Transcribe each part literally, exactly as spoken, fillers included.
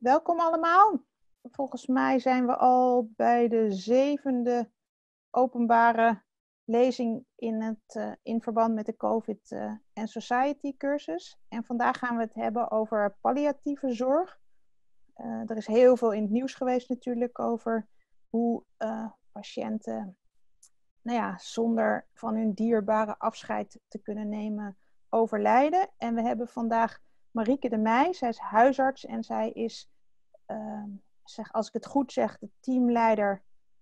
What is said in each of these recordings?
Welkom allemaal. Volgens mij zijn we al bij de zevende openbare lezing in, het, uh, in verband met de COVID uh, and Society cursus. En vandaag gaan we het hebben over palliatieve zorg. Uh, er is heel veel in het nieuws geweest natuurlijk over hoe uh, patiënten nou ja, zonder van hun dierbare afscheid te kunnen nemen overlijden. En we hebben vandaag Marieke de Meij. Zij is huisarts en zij is, uh, zeg, als ik het goed zeg, de teamleider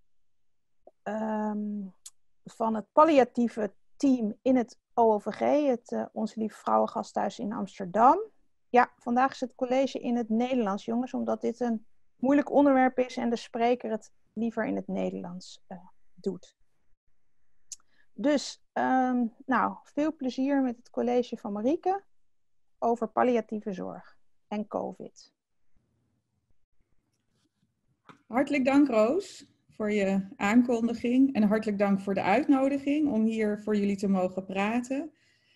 um, van het palliatieve team in het O O V G, het uh, Onze Lieve Vrouwengasthuis in Amsterdam. Ja, vandaag is het college in het Nederlands, jongens, omdat dit een moeilijk onderwerp is en de spreker het liever in het Nederlands uh, doet. Dus, um, nou, veel plezier met het college van Marieke over palliatieve zorg en COVID. Hartelijk dank, Roos, voor je aankondiging en hartelijk dank voor de uitnodiging om hier voor jullie te mogen praten.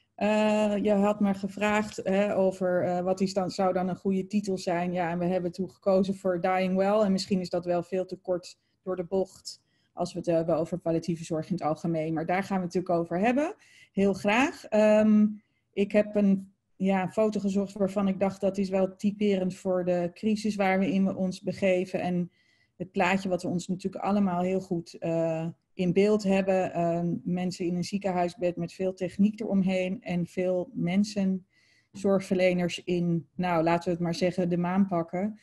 Uh, je had me gevraagd hè, over uh, wat is dan, zou dan een goede titel zijn. Ja, en we hebben toen gekozen voor Dying Well en misschien is dat wel veel te kort door de bocht als we het hebben over palliatieve zorg in het algemeen. Maar daar gaan we het natuurlijk over hebben. Heel graag. Um, ik heb een ja, foto gezocht waarvan ik dacht dat is wel typerend voor de crisis waar we in ons begeven. En het plaatje wat we ons natuurlijk allemaal heel goed uh, in beeld hebben. Uh, mensen in een ziekenhuisbed met veel techniek eromheen. En veel mensen, zorgverleners in, nou laten we het maar zeggen, de maan pakken.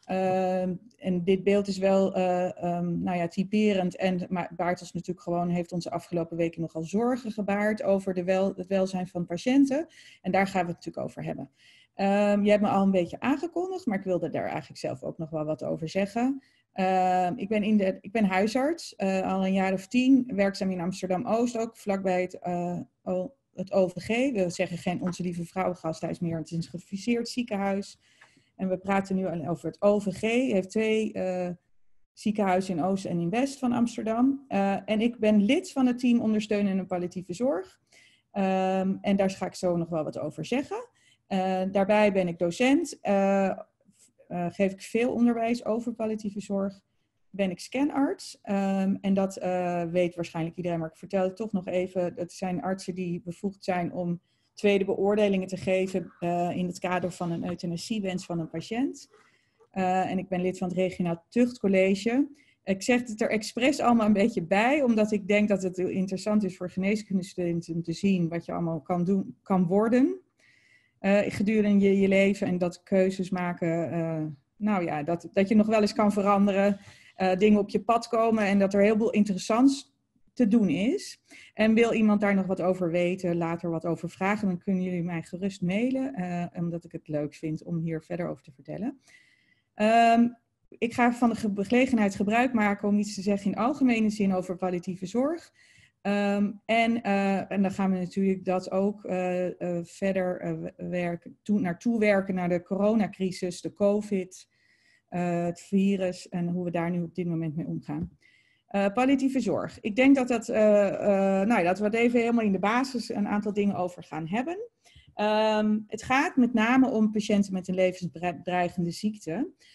Uh, en dit beeld is wel uh, um, nou ja, typerend en maar baart ons natuurlijk gewoon, heeft ons de afgelopen weken nogal zorgen gebaard over de wel, het welzijn van patiënten. En daar gaan we het natuurlijk over hebben. Um, je hebt me al een beetje aangekondigd, maar ik wilde daar eigenlijk zelf ook nog wel wat over zeggen. Uh, ik, ben in de, ik ben huisarts, uh, al een jaar of tien, werkzaam in Amsterdam-Oost ook, vlakbij het, uh, o, het O V G. We zeggen geen Onze Lieve Vrouwengasthuis meer, het is een geadviseerd ziekenhuis. En we praten nu over het O V G. Het heeft twee uh, ziekenhuizen in Oost en in West van Amsterdam. Uh, en ik ben lid van het team Ondersteunende Palliatieve Zorg. Um, en daar ga ik zo nog wel wat over zeggen. Uh, daarbij ben ik docent. Uh, uh, geef ik veel onderwijs over palliatieve zorg. Ben ik scanarts. Um, en dat uh, weet waarschijnlijk iedereen, maar ik vertel het toch nog even. Dat zijn artsen die bevoegd zijn om tweede beoordelingen te geven uh, in het kader van een euthanasiewens van een patiënt. Uh, en ik ben lid van het Regionaal Tuchtcollege. Ik zeg het er expres allemaal een beetje bij, omdat ik denk dat het interessant is voor geneeskundestudenten om te zien wat je allemaal kan doen, kan worden uh, gedurende je, je leven en dat keuzes maken, uh, nou ja, dat, dat je nog wel eens kan veranderen, uh, dingen op je pad komen en dat er heel veel interessants te doen is. En wil iemand daar nog wat over weten, later wat over vragen, dan kunnen jullie mij gerust mailen, uh, omdat ik het leuk vind om hier verder over te vertellen. Um, ik ga van de gelegenheid gebruik maken om iets te zeggen in algemene zin over palliatieve zorg. Um, en, uh, en dan gaan we natuurlijk dat ook uh, uh, verder uh, werken, toe, naartoe werken naar de coronacrisis, de COVID, uh, het virus en hoe we daar nu op dit moment mee omgaan. Uh, palliatieve zorg. Ik denk dat, dat, uh, uh, nou, dat we het even helemaal in de basis een aantal dingen over gaan hebben. Um, het gaat met name om patiënten met een levensbedreigende ziekte.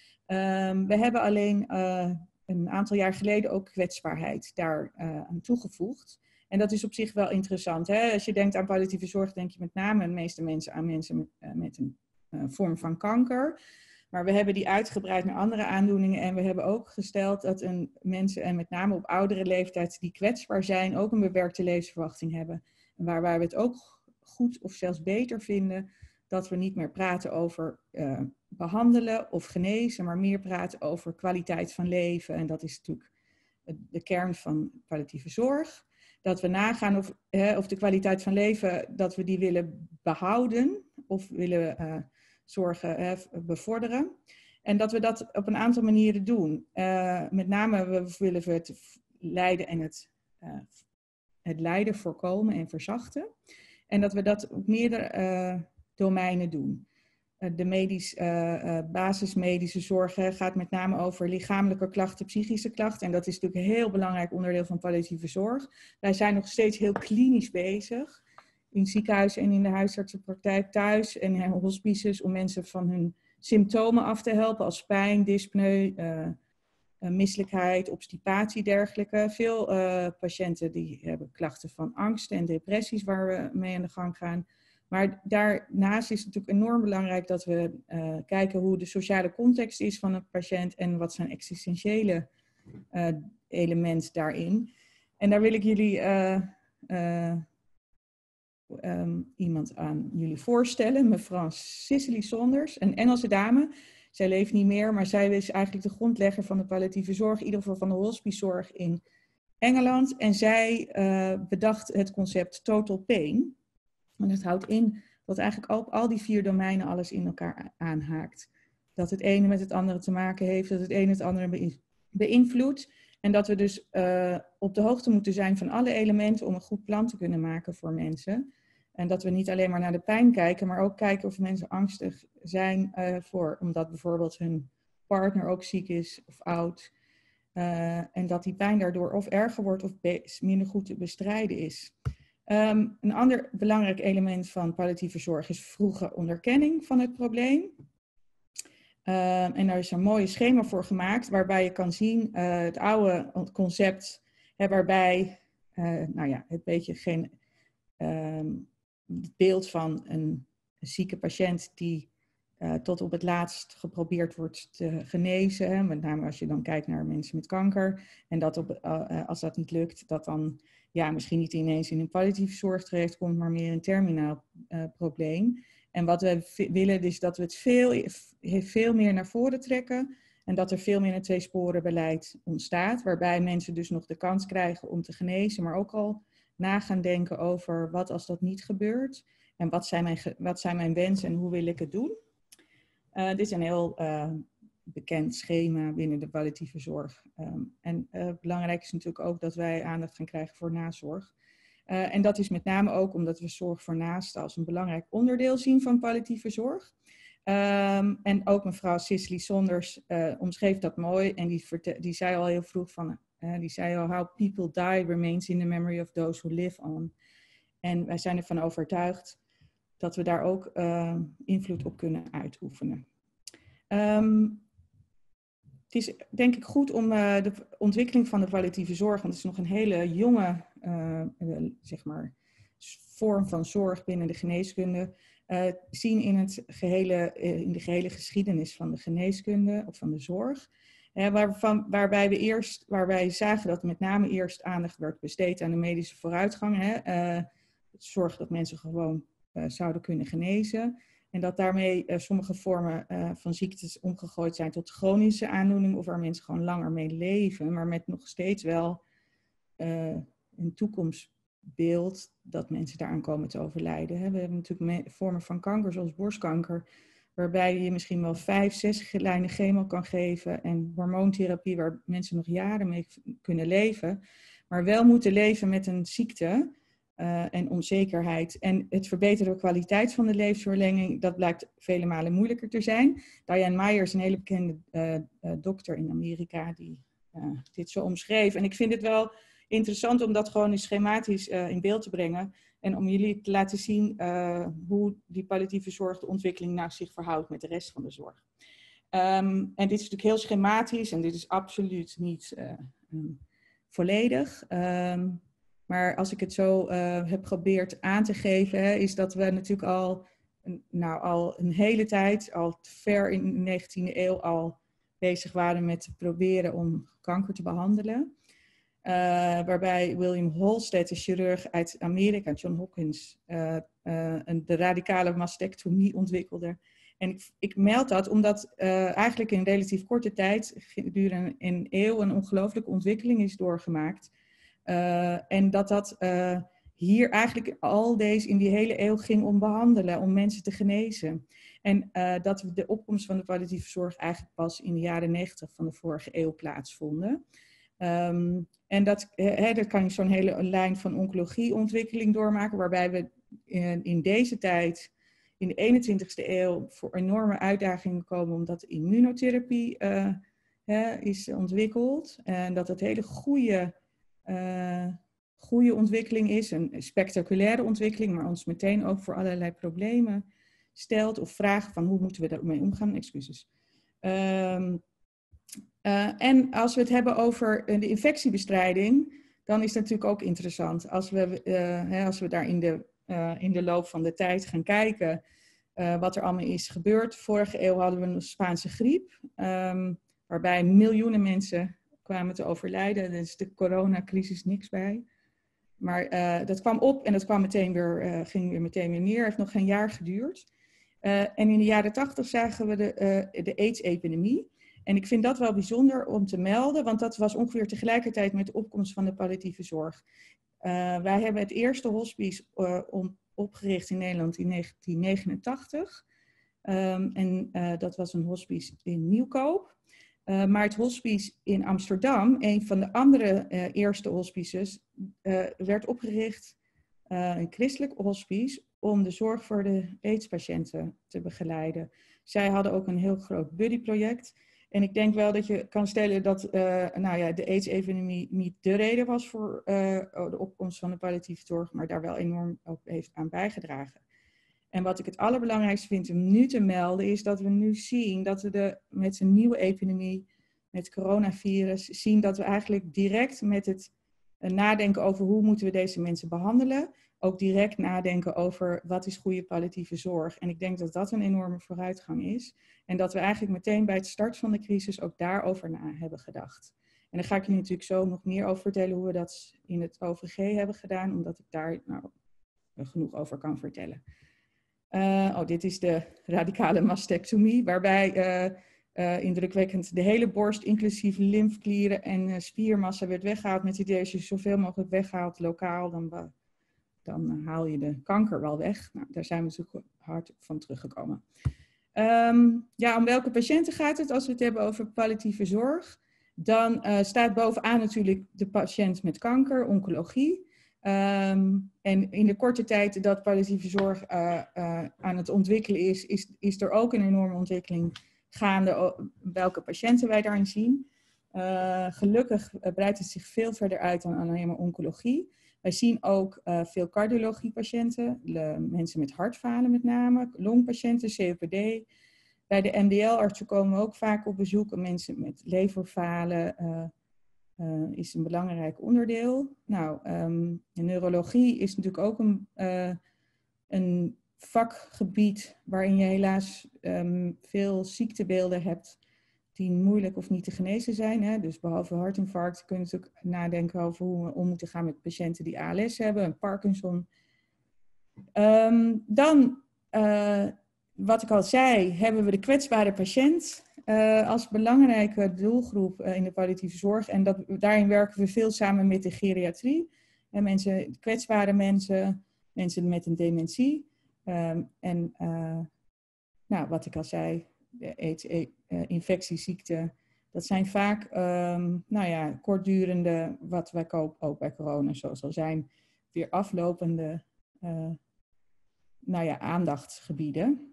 Um, we hebben alleen uh, een aantal jaar geleden ook kwetsbaarheid daar uh, aan toegevoegd. En dat is op zich wel interessant. Hè? Als je denkt aan palliatieve zorg, denk je met name de meeste mensen aan mensen met, uh, met een uh, vorm van kanker. Maar we hebben die uitgebreid naar andere aandoeningen en we hebben ook gesteld dat een, mensen, en met name op oudere leeftijd die kwetsbaar zijn, ook een beperkte levensverwachting hebben. En waarbij we het ook goed of zelfs beter vinden dat we niet meer praten over uh, behandelen of genezen, maar meer praten over kwaliteit van leven. En dat is natuurlijk de kern van palliatieve zorg. Dat we nagaan of, hè, of de kwaliteit van leven, dat we die willen behouden of willen uh, zorgen, hè, bevorderen. En dat we dat op een aantal manieren doen. Uh, met name we willen we het lijden en het, uh, het lijden voorkomen en verzachten. En dat we dat op meerdere uh, domeinen doen. Uh, de medisch, uh, uh, basismedische zorg uh, gaat met name over lichamelijke klachten, psychische klachten. En dat is natuurlijk een heel belangrijk onderdeel van palliatieve zorg. Wij zijn nog steeds heel klinisch bezig. In ziekenhuizen en in de huisartsenpraktijk thuis en in hospices om mensen van hun symptomen af te helpen als pijn, dyspneu, uh, uh, misselijkheid, obstipatie, dergelijke. Veel uh, patiënten die hebben klachten van angst en depressies waar we mee aan de gang gaan. Maar daarnaast is het natuurlijk enorm belangrijk dat we uh, kijken hoe de sociale context is van een patiënt en wat zijn existentiële uh, element daarin. En daar wil ik jullie uh, uh, um, iemand aan jullie voorstellen, mevrouw Cicely Saunders, een Engelse dame. Zij leeft niet meer, maar zij is eigenlijk de grondlegger van de palliatieve zorg, in ieder geval van de hospicezorg in Engeland. En zij uh, bedacht het concept total pain. En dat houdt in dat eigenlijk op al die vier domeinen alles in elkaar aanhaakt. Dat het ene met het andere te maken heeft, dat het ene het andere beïnvloedt. En dat we dus uh, op de hoogte moeten zijn van alle elementen om een goed plan te kunnen maken voor mensen. En dat we niet alleen maar naar de pijn kijken, maar ook kijken of mensen angstig zijn uh, voor, omdat bijvoorbeeld hun partner ook ziek is of oud. Uh, en dat die pijn daardoor of erger wordt of minder goed te bestrijden is. Um, een ander belangrijk element van palliatieve zorg is vroege onderkenning van het probleem. Uh, en daar is een mooie schema voor gemaakt, waarbij je kan zien uh, het oude concept, hè, waarbij uh, nou ja, het beetje geen um, beeld van een, een zieke patiënt die uh, tot op het laatst geprobeerd wordt te genezen. Hè, met name als je dan kijkt naar mensen met kanker. En dat op, uh, als dat niet lukt, dat dan ja, misschien niet ineens in een palliatieve zorg terechtkomt, maar meer een terminaal uh, probleem. En wat we v- willen is dat we het veel, veel meer naar voren trekken en dat er veel meer een tweesporenbeleid ontstaat, waarbij mensen dus nog de kans krijgen om te genezen, maar ook al na gaan denken over wat als dat niet gebeurt en wat zijn mijn, wat zijn mijn wensen en hoe wil ik het doen. Uh, dit is een heel uh, bekend schema binnen de palliatieve zorg. Um, en uh, belangrijk is natuurlijk ook dat wij aandacht gaan krijgen voor nazorg. Uh, en dat is met name ook omdat we zorg voor naasten als een belangrijk onderdeel zien van palliatieve zorg. Um, en ook mevrouw Cicely Saunders uh, omschreef dat mooi en die, verte- die zei al heel vroeg van, uh, die zei al, how people die remains in the memory of those who live on. En wij zijn ervan overtuigd dat we daar ook uh, invloed op kunnen uitoefenen. Um, het is denk ik goed om uh, de ontwikkeling van de palliatieve zorg, want het is nog een hele jonge uh, uh, zeg maar, vorm van zorg binnen de geneeskunde, uh, zien in, het gehele, uh, in de gehele geschiedenis van de geneeskunde of van de zorg. Uh, waarvan, waarbij we eerst, waarbij zagen dat met name eerst aandacht werd besteed aan de medische vooruitgang. Hè, uh, het zorg dat mensen gewoon uh, zouden kunnen genezen. En dat daarmee uh, sommige vormen uh, van ziektes omgegooid zijn tot chronische aandoeningen, of waar mensen gewoon langer mee leven, maar met nog steeds wel uh, een toekomstbeeld dat mensen daaraan komen te overlijden. Hè. We hebben natuurlijk me- vormen van kanker, zoals borstkanker, waarbij je misschien wel vijf, zes lijnen chemo kan geven en hormoontherapie waar mensen nog jaren mee kunnen leven, maar wel moeten leven met een ziekte. Uh, en onzekerheid. En het verbeteren de kwaliteit van de levensverlenging, dat blijkt vele malen moeilijker te zijn. Diane Myers, een hele bekende uh, uh, dokter in Amerika, die uh, dit zo omschreef. En ik vind het wel interessant om dat gewoon schematisch uh, in beeld te brengen. En om jullie te laten zien uh, hoe die palliatieve zorg, de ontwikkeling nou zich verhoudt met de rest van de zorg. Um, en dit is natuurlijk heel schematisch en dit is absoluut niet uh, um, volledig. Um, Maar als ik het zo uh, heb geprobeerd aan te geven, hè, is dat we natuurlijk al, nou, al een hele tijd, al ver in de negentiende eeuw, al bezig waren met te proberen om kanker te behandelen. Uh, waarbij William Halsted, een chirurg uit Amerika, John Hopkins, uh, uh, een, de radicale mastectomie ontwikkelde. En ik, ik meld dat omdat uh, eigenlijk in relatief korte tijd, gedurende een eeuw, een ongelooflijke ontwikkeling is doorgemaakt. Uh, en dat dat uh, hier eigenlijk al deze in die hele eeuw ging om behandelen, om mensen te genezen. En uh, dat we de opkomst van de palliatieve zorg eigenlijk pas in de jaren negentig van de vorige eeuw plaatsvonden. Um, en dat, he, dat kan je zo'n hele lijn van oncologieontwikkeling doormaken, waarbij we in, in deze tijd, in de eenentwintigste eeuw, voor enorme uitdagingen komen omdat de immunotherapie uh, he, is ontwikkeld. En dat het hele goede Uh, goede ontwikkeling is, een spectaculaire ontwikkeling, maar ons meteen ook voor allerlei problemen stelt of vragen van hoe moeten we daarmee omgaan. Excuses. Um, uh, en als we het hebben over de infectiebestrijding, dan is het natuurlijk ook interessant. Als we, uh, hè, als we daar in de, uh, in de loop van de tijd gaan kijken uh, wat er allemaal is gebeurd. Vorige eeuw hadden we een Spaanse griep, um, waarbij miljoenen mensen kwamen te overlijden. Er is de coronacrisis niks bij. Maar uh, dat kwam op en dat kwam meteen weer, uh, ging weer meteen weer neer. Het heeft nog geen jaar geduurd. Uh, en in de jaren tachtig zagen we de, uh, de AIDS-epidemie. En ik vind dat wel bijzonder om te melden, want dat was ongeveer tegelijkertijd met de opkomst van de palliatieve zorg. Uh, wij hebben het eerste hospice uh, om, opgericht in Nederland in negentien negenentachtig. Um, en uh, dat was een hospice in Nieuwkoop. Uh, maar het hospice in Amsterdam, een van de andere uh, eerste hospices, uh, werd opgericht, uh, een christelijk hospice, om de zorg voor de AIDS-patiënten te begeleiden. Zij hadden ook een heel groot buddyproject. En ik denk wel dat je kan stellen dat uh, nou ja, de AIDS-epidemie niet de reden was voor uh, de opkomst van de palliatieve zorg, maar daar wel enorm ook heeft aan bijgedragen. En wat ik het allerbelangrijkste vind om nu te melden, is dat we nu zien dat we de, met een nieuwe epidemie, met coronavirus, zien dat we eigenlijk direct met het uh, nadenken over hoe moeten we deze mensen behandelen, ook direct nadenken over wat is goede palliatieve zorg. En ik denk dat dat een enorme vooruitgang is. En dat we eigenlijk meteen bij het start van de crisis ook daarover na hebben gedacht. En daar ga ik je natuurlijk zo nog meer over vertellen hoe we dat in het O V G hebben gedaan, omdat ik daar nou, genoeg over kan vertellen. Uh, oh, dit is de radicale mastectomie, waarbij uh, uh, indrukwekkend de hele borst, inclusief lymfeklieren en uh, spiermassa werd weggehaald. Met het idee, als je zoveel mogelijk weghaalt lokaal, dan, dan haal je de kanker wel weg. Nou, daar zijn we zo hard van teruggekomen. Um, ja, om welke patiënten gaat het als we het hebben over palliatieve zorg? Dan uh, staat bovenaan natuurlijk de patiënt met kanker, oncologie. Um, en in de korte tijd dat palliatieve zorg uh, uh, aan het ontwikkelen is, is, is er ook een enorme ontwikkeling gaande welke patiënten wij daarin zien. Uh, gelukkig uh, breidt het zich veel verder uit dan alleen maar oncologie. Wij zien ook uh, veel cardiologie-patiënten, mensen met hartfalen met name, longpatiënten, C O P D. Bij de M D L-artsen komen we ook vaak op bezoek. Mensen met leverfalen uh, uh, is een belangrijk onderdeel. Nou, um, de neurologie is natuurlijk ook een, uh, een vakgebied waarin je helaas um, veel ziektebeelden hebt die moeilijk of niet te genezen zijn. Hè? Dus behalve hartinfarct kun je natuurlijk nadenken over hoe we om moeten gaan met patiënten die A L S hebben, en Parkinson. Um, dan, uh, wat ik al zei, hebben we de kwetsbare patiënt uh, als belangrijke doelgroep uh, in de palliatieve zorg. En dat, daarin werken we veel samen met de geriatrie. En mensen, kwetsbare mensen, mensen met een dementie. Um, en uh, nou, wat ik al zei, de AIDS, uh, infectieziekten, dat zijn vaak um, nou ja, kortdurende, wat wij ook bij corona zo zal zijn, weer aflopende uh, nou ja, aandachtsgebieden.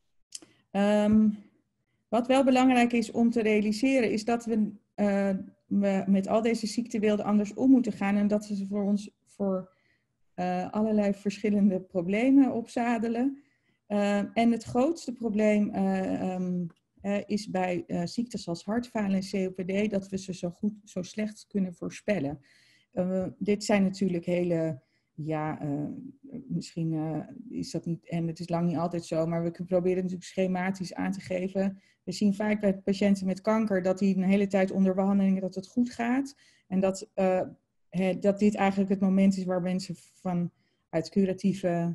Um, wat wel belangrijk is om te realiseren, is dat we, uh, we met al deze ziektebeelden anders om moeten gaan en dat ze voor ons voor uh, allerlei verschillende problemen opzadelen. Uh, en het grootste probleem uh, um, uh, is bij uh, ziektes als hartfalen en C O P D dat we ze zo goed, zo slecht kunnen voorspellen. Uh, dit zijn natuurlijk hele, ja, uh, misschien uh, is dat niet, en het is lang niet altijd zo, maar we proberen het natuurlijk schematisch aan te geven. We zien vaak bij patiënten met kanker dat die een hele tijd onder behandeling dat het goed gaat. En dat, uh, he, dat dit eigenlijk het moment is waar mensen vanuit curatieve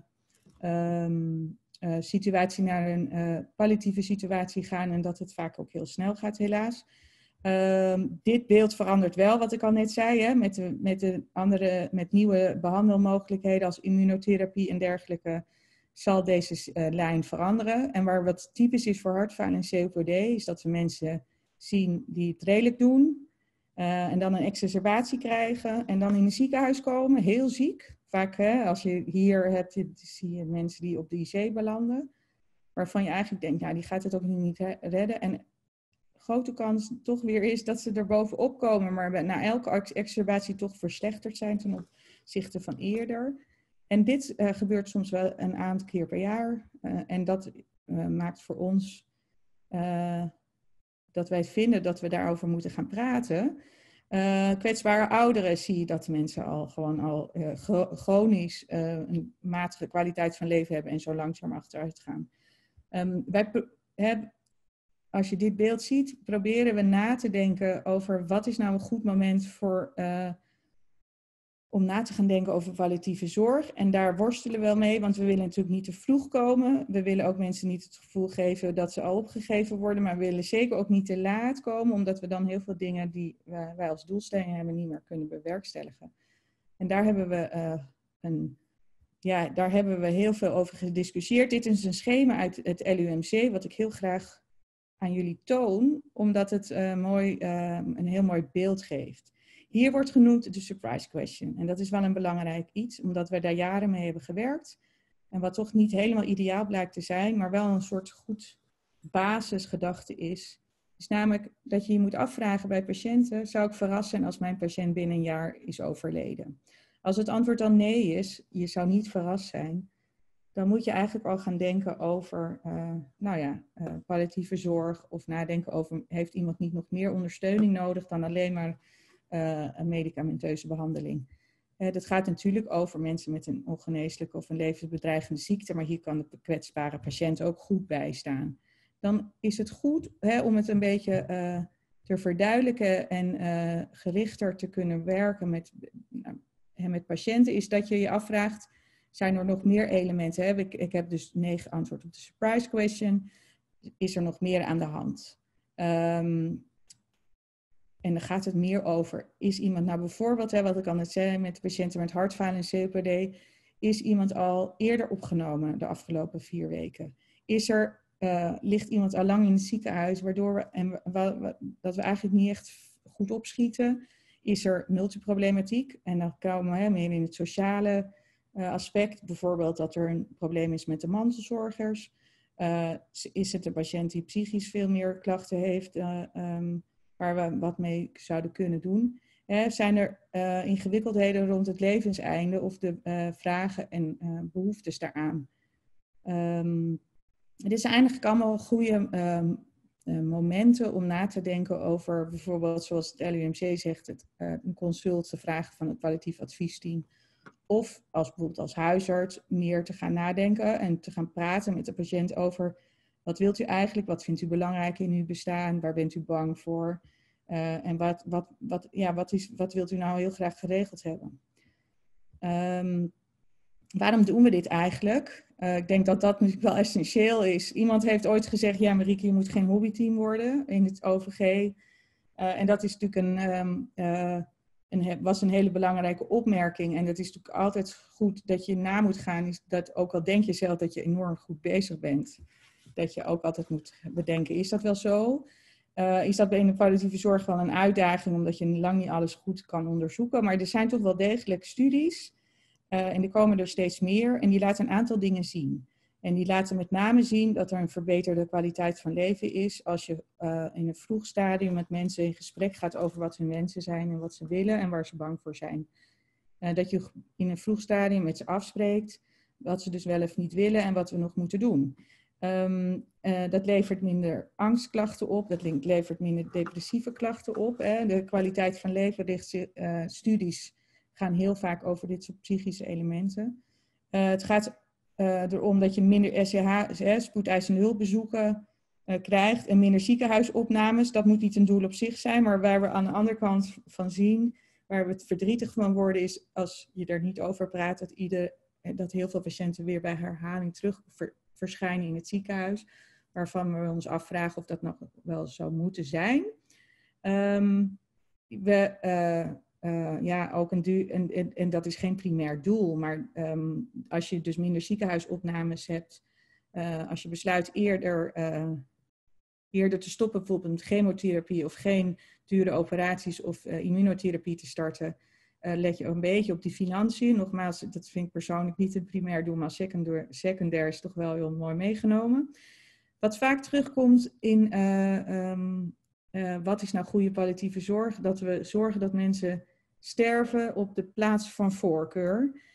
um, Uh, situatie naar een uh, palliatieve situatie gaan en dat het vaak ook heel snel gaat, helaas. Uh, dit beeld verandert wel, wat ik al net zei, hè, met, de, met, de andere, met nieuwe behandelmogelijkheden als immunotherapie en dergelijke, zal deze uh, lijn veranderen. En waar wat typisch is voor hartfalen en C O P D, is dat we mensen zien die het redelijk doen uh, en dan een exacerbatie krijgen en dan in een ziekenhuis komen, heel ziek. Vaak, hè, als je hier hebt, zie je mensen die op de I C belanden, waarvan je eigenlijk denkt, nou, die gaat het ook niet redden. En grote kans toch weer is dat ze er bovenop komen, maar na elke exacerbatie toch verslechterd zijn ten opzichte van eerder. En dit uh, gebeurt soms wel een aantal keer per jaar. Uh, en dat uh, maakt voor ons uh, dat wij vinden dat we daarover moeten gaan praten. Uh, kwetsbare ouderen zie je dat mensen al gewoon al uh, chronisch uh, een matige kwaliteit van leven hebben en zo langzaam achteruit gaan. Um, wij hebben, als je dit beeld ziet, proberen we na te denken over wat is nou een goed moment voor, uh, om na te gaan denken over palliatieve zorg. En daar worstelen we wel mee, want we willen natuurlijk niet te vroeg komen. We willen ook mensen niet het gevoel geven dat ze al opgegeven worden, maar we willen zeker ook niet te laat komen, omdat we dan heel veel dingen die wij als doelstelling hebben niet meer kunnen bewerkstelligen. En daar hebben we, uh, een, ja, daar hebben we heel veel over gediscussieerd. Dit is een schema uit het L U M C, wat ik heel graag aan jullie toon, omdat het uh, mooi, uh, een heel mooi beeld geeft. Hier wordt genoemd de surprise question. En dat is wel een belangrijk iets, omdat we daar jaren mee hebben gewerkt. En wat toch niet helemaal ideaal blijkt te zijn, maar wel een soort goed basisgedachte is. Is namelijk dat je je moet afvragen bij patiënten, zou ik verrast zijn als mijn patiënt binnen een jaar is overleden? Als het antwoord dan nee is, je zou niet verrast zijn, dan moet je eigenlijk al gaan denken over, uh, nou ja, uh, palliatieve zorg of nadenken over, heeft iemand niet nog meer ondersteuning nodig dan alleen maar uh, een medicamenteuze behandeling. Uh, dat gaat natuurlijk over mensen met een ongeneeslijke of een levensbedreigende ziekte, maar hier kan de kwetsbare patiënt ook goed bijstaan. Dan is het goed hè, om het een beetje uh, te verduidelijken en uh, gerichter te kunnen werken met, uh, met patiënten, is dat je je afvraagt, zijn er nog meer elementen? Hè? Ik, ik heb dus negen antwoord op de surprise question. Is er nog meer aan de hand? Um, en dan gaat het meer over, is iemand nou bijvoorbeeld, hè, wat ik al net zei met de patiënten met hartfalen en C O P D, is iemand al eerder opgenomen de afgelopen vier weken? Is er, uh, ligt iemand al lang in het ziekenhuis, waardoor we, en we, we, dat we eigenlijk niet echt goed opschieten? Is er multiproblematiek? En dan komen we hè, meer in het sociale uh, aspect, bijvoorbeeld dat er een probleem is met de mantelzorgers. Uh, is het een patiënt die psychisch veel meer klachten heeft, uh, um, waar we wat mee zouden kunnen doen? Hè, zijn er uh, ingewikkeldheden rond het levenseinde of de uh, vragen en uh, behoeftes daaraan? Um, dit zijn eigenlijk allemaal goede um, uh, momenten om na te denken over bijvoorbeeld, zoals het L U M C zegt, het, uh, een consult te vragen van het palliatief adviesteam. Of als bijvoorbeeld als huisarts meer te gaan nadenken en te gaan praten met de patiënt over wat wilt u eigenlijk, wat vindt u belangrijk in uw bestaan, waar bent u bang voor uh, en wat, wat, wat, ja, wat, is, wat wilt u nou heel graag geregeld hebben. Um, waarom doen we dit eigenlijk? Uh, ik denk dat dat natuurlijk wel essentieel is. Iemand heeft ooit gezegd, ja Marieke, je moet geen hobbyteam worden in het O V G. Uh, en dat is natuurlijk een... Um, uh, En was een hele belangrijke opmerking. En dat is natuurlijk altijd goed dat je na moet gaan. Is dat ook al denk je zelf dat je enorm goed bezig bent. Dat je ook altijd moet bedenken, is dat wel zo? Uh, is dat in de palliatieve zorg wel een uitdaging, omdat je lang niet alles goed kan onderzoeken. Maar er zijn toch wel degelijk studies. Uh, en er komen er steeds meer. En die laten een aantal dingen zien. En die laten met name zien dat er een verbeterde kwaliteit van leven is als je uh, in een vroeg stadium met mensen in gesprek gaat over wat hun wensen zijn en wat ze willen en waar ze bang voor zijn. Uh, dat je in een vroeg stadium met ze afspreekt wat ze dus wel of niet willen en wat we nog moeten doen. Um, uh, dat levert minder angstklachten op, dat levert minder depressieve klachten op. Hè. De kwaliteit van leven, uh, studies gaan heel vaak over dit soort psychische elementen. Uh, het gaat Uh, erom dat je minder S C H, spoedeisende hulpbezoeken uh, krijgt en minder ziekenhuisopnames. Dat moet niet een doel op zich zijn, maar waar we aan de andere kant van zien, waar we het verdrietig van worden, is als je er niet over praat, dat, ieder, dat heel veel patiënten weer bij herhaling terug ver, verschijnen in het ziekenhuis, waarvan we ons afvragen of dat nog wel zou moeten zijn. Um, we... Uh, Uh, ja, ook een du- en, en, en dat is geen primair doel, maar um, als je dus minder ziekenhuisopnames hebt, uh, als je besluit eerder, uh, eerder te stoppen, bijvoorbeeld met chemotherapie of geen dure operaties of uh, immunotherapie te starten, uh, let je een beetje op die financiën. Nogmaals, dat vind ik persoonlijk niet een primair doel, maar secundair, secundair is toch wel heel mooi meegenomen. Wat vaak terugkomt in uh, um, uh, wat is nou goede palliatieve zorg, dat we zorgen dat mensen sterven op de plaats van voorkeur.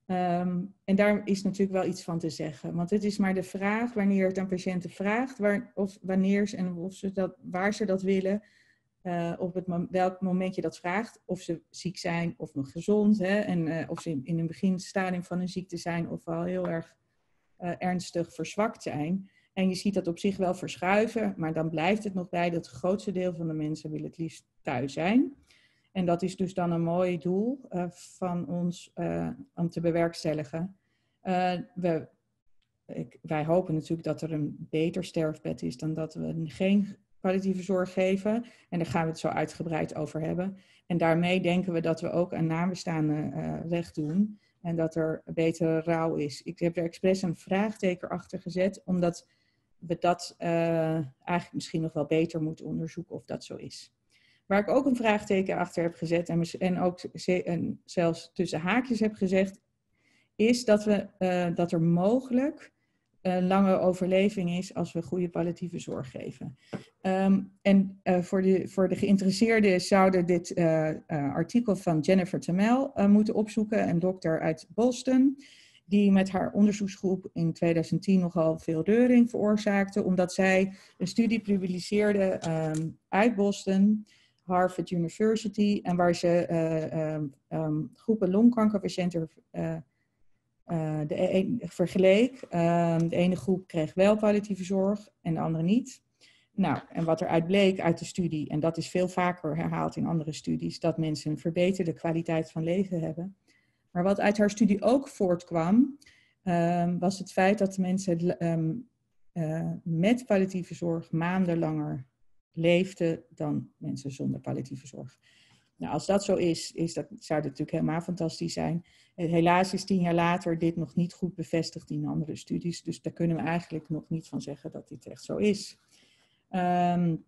Um, en daar is natuurlijk wel iets van te zeggen. Want het is maar de vraag wanneer het aan patiënten vraagt, waar, of wanneer ze en of ze dat, waar ze dat willen, uh, op het mom- welk moment je dat vraagt, of ze ziek zijn of nog gezond, hè, en uh, of ze in, in een beginstadium van een ziekte zijn of al heel erg uh, ernstig verzwakt zijn. En je ziet dat op zich wel verschuiven, maar dan blijft het nog bij dat het grootste deel van de mensen wil het liefst thuis zijn. En dat is dus dan een mooi doel uh, van ons uh, om te bewerkstelligen. Uh, we, ik, wij hopen natuurlijk dat er een beter sterfbed is dan dat we geen palliatieve zorg geven. En daar gaan we het zo uitgebreid over hebben. En daarmee denken we dat we ook aan nabestaanden uh, recht doen. En dat er een betere rouw is. Ik heb er expres een vraagteken achter gezet, omdat we dat uh, eigenlijk misschien nog wel beter moeten onderzoeken of dat zo is. Waar ik ook een vraagteken achter heb gezet en, en ook en zelfs tussen haakjes heb gezegd, is dat, we, uh, dat er mogelijk uh, lange overleving is als we goede palliatieve zorg geven. Um, en uh, voor, de, voor de geïnteresseerden zouden dit uh, uh, artikel van Jennifer Tamel uh, moeten opzoeken, een dokter uit Boston, die met haar onderzoeksgroep in tweeduizend tien nogal veel reuring veroorzaakte, omdat zij een studie publiceerde um, uit Boston, Harvard University, en waar ze uh, um, um, groepen longkankerpatiënten uh, uh, de een, vergeleek. Uh, de ene groep kreeg wel palliatieve zorg en de andere niet. Nou, en wat eruit bleek uit de studie, en dat is veel vaker herhaald in andere studies, dat mensen een verbeterde kwaliteit van leven hebben. Maar wat uit haar studie ook voortkwam, um, was het feit dat mensen um, uh, met palliatieve zorg maanden langer leefden dan mensen zonder palliatieve zorg. Nou, als dat zo is, is dat, zou dat natuurlijk helemaal fantastisch zijn. Helaas is tien jaar later dit nog niet goed bevestigd in andere studies. Dus daar kunnen we eigenlijk nog niet van zeggen dat dit echt zo is. Um,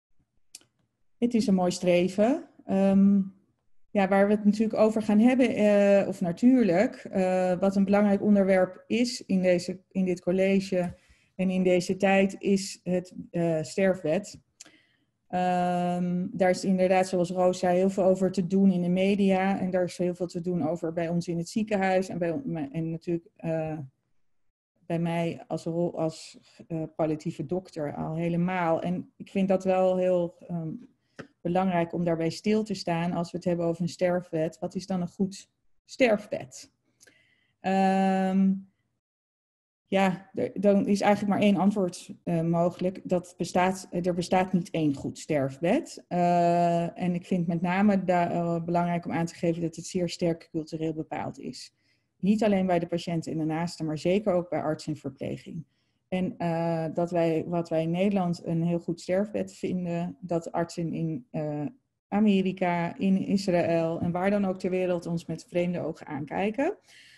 het is een mooi streven. Um, ja, waar we het natuurlijk over gaan hebben, uh, of natuurlijk, uh, wat een belangrijk onderwerp is in, deze, in dit college en in deze tijd, is het uh, sterfbed. Um, daar is inderdaad, zoals Roos zei, heel veel over te doen in de media. En daar is heel veel te doen over bij ons in het ziekenhuis. En, bij, en natuurlijk uh, bij mij als, als uh, palliatieve dokter al helemaal. En ik vind dat wel heel um, belangrijk om daarbij stil te staan als we het hebben over een sterfbed. Wat is dan een goed sterfbed? Um, Ja, er, dan is eigenlijk maar één antwoord uh, mogelijk. Dat bestaat, er bestaat niet één goed sterfbed. Uh, en ik vind met name da, uh, belangrijk om aan te geven dat het zeer sterk cultureel bepaald is. Niet alleen bij de patiënten en de naasten, maar zeker ook bij arts en verpleging. En uh, dat wij, wat wij in Nederland een heel goed sterfbed vinden, dat artsen in uh, Amerika, in Israël en waar dan ook ter wereld ons met vreemde ogen aankijken.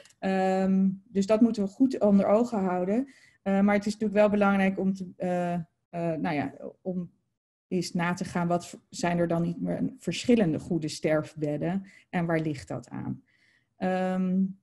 Um, dus dat moeten we goed onder ogen houden. Uh, maar het is natuurlijk wel belangrijk om, te, uh, uh, nou ja, om eens na te gaan, wat zijn er dan niet meer verschillende goede sterfbedden en waar ligt dat aan? Um,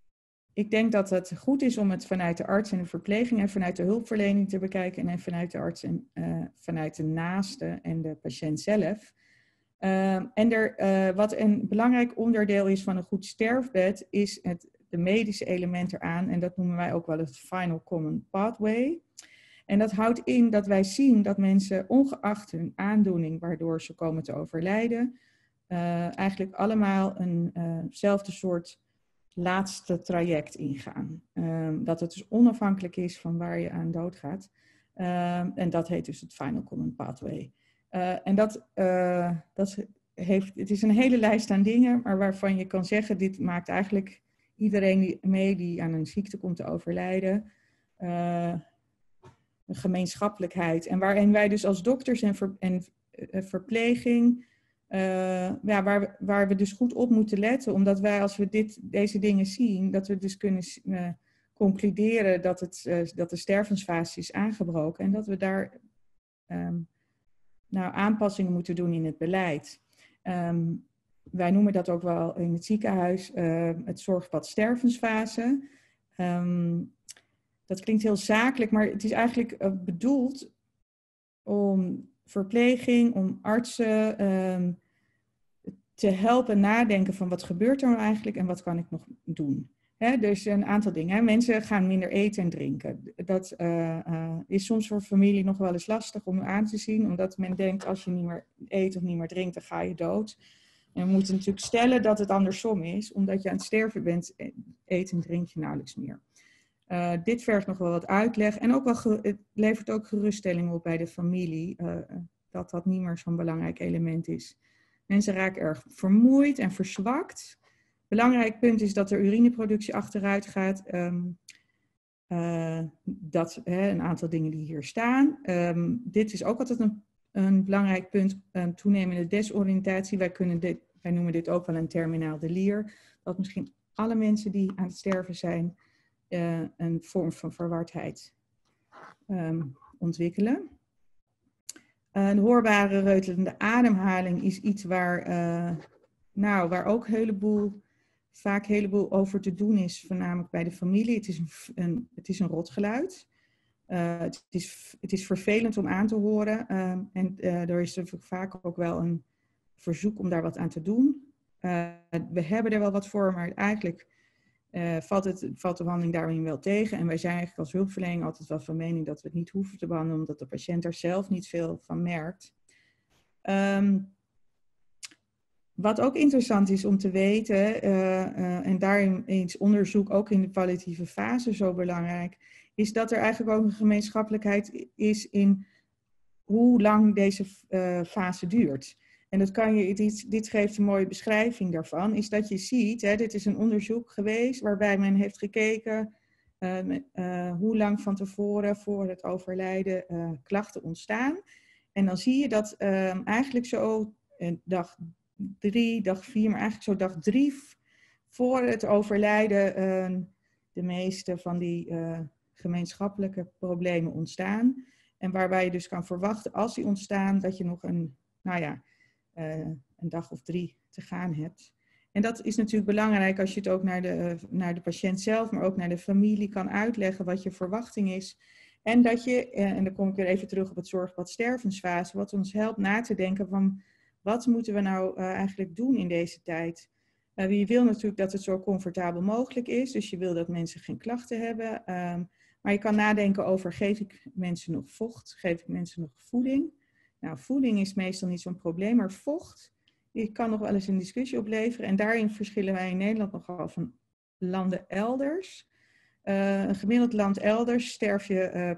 ik denk dat het goed is om het vanuit de arts en de verpleging en vanuit de hulpverlening te bekijken en vanuit de arts en uh, vanuit de naaste en de patiënt zelf. Uh, en er, uh, wat een belangrijk onderdeel is van een goed sterfbed is het de medische element eraan. En dat noemen wij ook wel het final common pathway. En dat houdt in dat wij zien dat mensen ongeacht hun aandoening waardoor ze komen te overlijden, uh, eigenlijk allemaal eenzelfde uh, soort laatste traject ingaan. Uh, dat het dus onafhankelijk is van waar je aan doodgaat. Uh, en dat heet dus het final common pathway. Uh, en dat, uh, dat heeft, het is een hele lijst aan dingen, maar waarvan je kan zeggen, dit maakt eigenlijk iedereen die, mee die aan een ziekte komt te overlijden, uh, een gemeenschappelijkheid. En waarin wij dus als dokters en, ver, en uh, verpleging, uh, ja, waar, waar we dus goed op moeten letten, omdat wij als we dit, deze dingen zien, dat we dus kunnen uh, concluderen dat, het, uh, dat de stervensfase is aangebroken en dat we daar um, nou, aanpassingen moeten doen in het beleid. Um, wij noemen dat ook wel in het ziekenhuis uh, het zorgpad stervensfase. Um, dat klinkt heel zakelijk, maar het is eigenlijk uh, bedoeld om verpleging, om artsen um, te helpen nadenken van wat gebeurt er nou eigenlijk en wat kan ik nog doen. Hè, dus een aantal dingen. Hè. Mensen gaan minder eten en drinken. Dat uh, uh, is soms voor familie nog wel eens lastig om aan te zien. Omdat men denkt, als je niet meer eet of niet meer drinkt, dan ga je dood. En we moeten natuurlijk stellen dat het andersom is. Omdat je aan het sterven bent, eet en drink je nauwelijks meer. Uh, dit vergt nog wel wat uitleg. En ook wel ge- het levert ook geruststelling op bij de familie. Uh, dat dat niet meer zo'n belangrijk element is. Mensen raken erg vermoeid en verzwakt. Belangrijk punt is dat de urineproductie achteruit gaat. Um, uh, dat hè, een aantal dingen die hier staan. Um, dit is ook altijd een, een belangrijk punt. Een toenemende desoriëntatie. Wij, kunnen dit, wij noemen dit ook wel een terminaal delier. Dat misschien alle mensen die aan het sterven zijn uh, een vorm van verwardheid um, ontwikkelen. Uh, een hoorbare reutelende ademhaling is iets waar, uh, nou, waar ook een heleboel... vaak een heleboel over te doen is, voornamelijk bij de familie. Het is een, een, het is een rotgeluid. Uh, het, is, het is vervelend om aan te horen. Uh, en uh, er is er vaak ook wel een verzoek om daar wat aan te doen. Uh, we hebben er wel wat voor, maar eigenlijk uh, valt, het, valt de behandeling daarin wel tegen. En wij zijn eigenlijk als hulpverlening altijd wel van mening dat we het niet hoeven te behandelen, omdat de patiënt er zelf niet veel van merkt. Um, Wat ook interessant is om te weten, uh, uh, en daarin is onderzoek ook in de palliatieve fase zo belangrijk, is dat er eigenlijk ook een gemeenschappelijkheid is in hoe lang deze uh, fase duurt. En dat kan je, dit, dit geeft een mooie beschrijving daarvan, is dat je ziet, hè, dit is een onderzoek geweest waarbij men heeft gekeken uh, uh, hoe lang van tevoren voor het overlijden uh, klachten ontstaan. En dan zie je dat uh, eigenlijk zo uh, dag drie, dag vier, maar eigenlijk zo dag drie voor het overlijden uh, de meeste van die uh, gemeenschappelijke problemen ontstaan. En waarbij je dus kan verwachten, als die ontstaan, dat je nog een, nou ja, uh, een dag of drie te gaan hebt. En dat is natuurlijk belangrijk als je het ook naar de, uh, naar de patiënt zelf, maar ook naar de familie kan uitleggen wat je verwachting is. En dat je, uh, en dan kom ik weer even terug op het zorgbad-stervensfase, wat ons helpt na te denken van, wat moeten we nou uh, eigenlijk doen in deze tijd? Uh, je wil natuurlijk dat het zo comfortabel mogelijk is. Dus je wil dat mensen geen klachten hebben. Um, maar je kan nadenken over, geef ik mensen nog vocht? Geef ik mensen nog voeding? Nou, voeding is meestal niet zo'n probleem, maar vocht die kan nog wel eens een discussie opleveren. En daarin verschillen wij in Nederland nogal van landen elders. Uh, een gemiddeld land elders sterf je uh,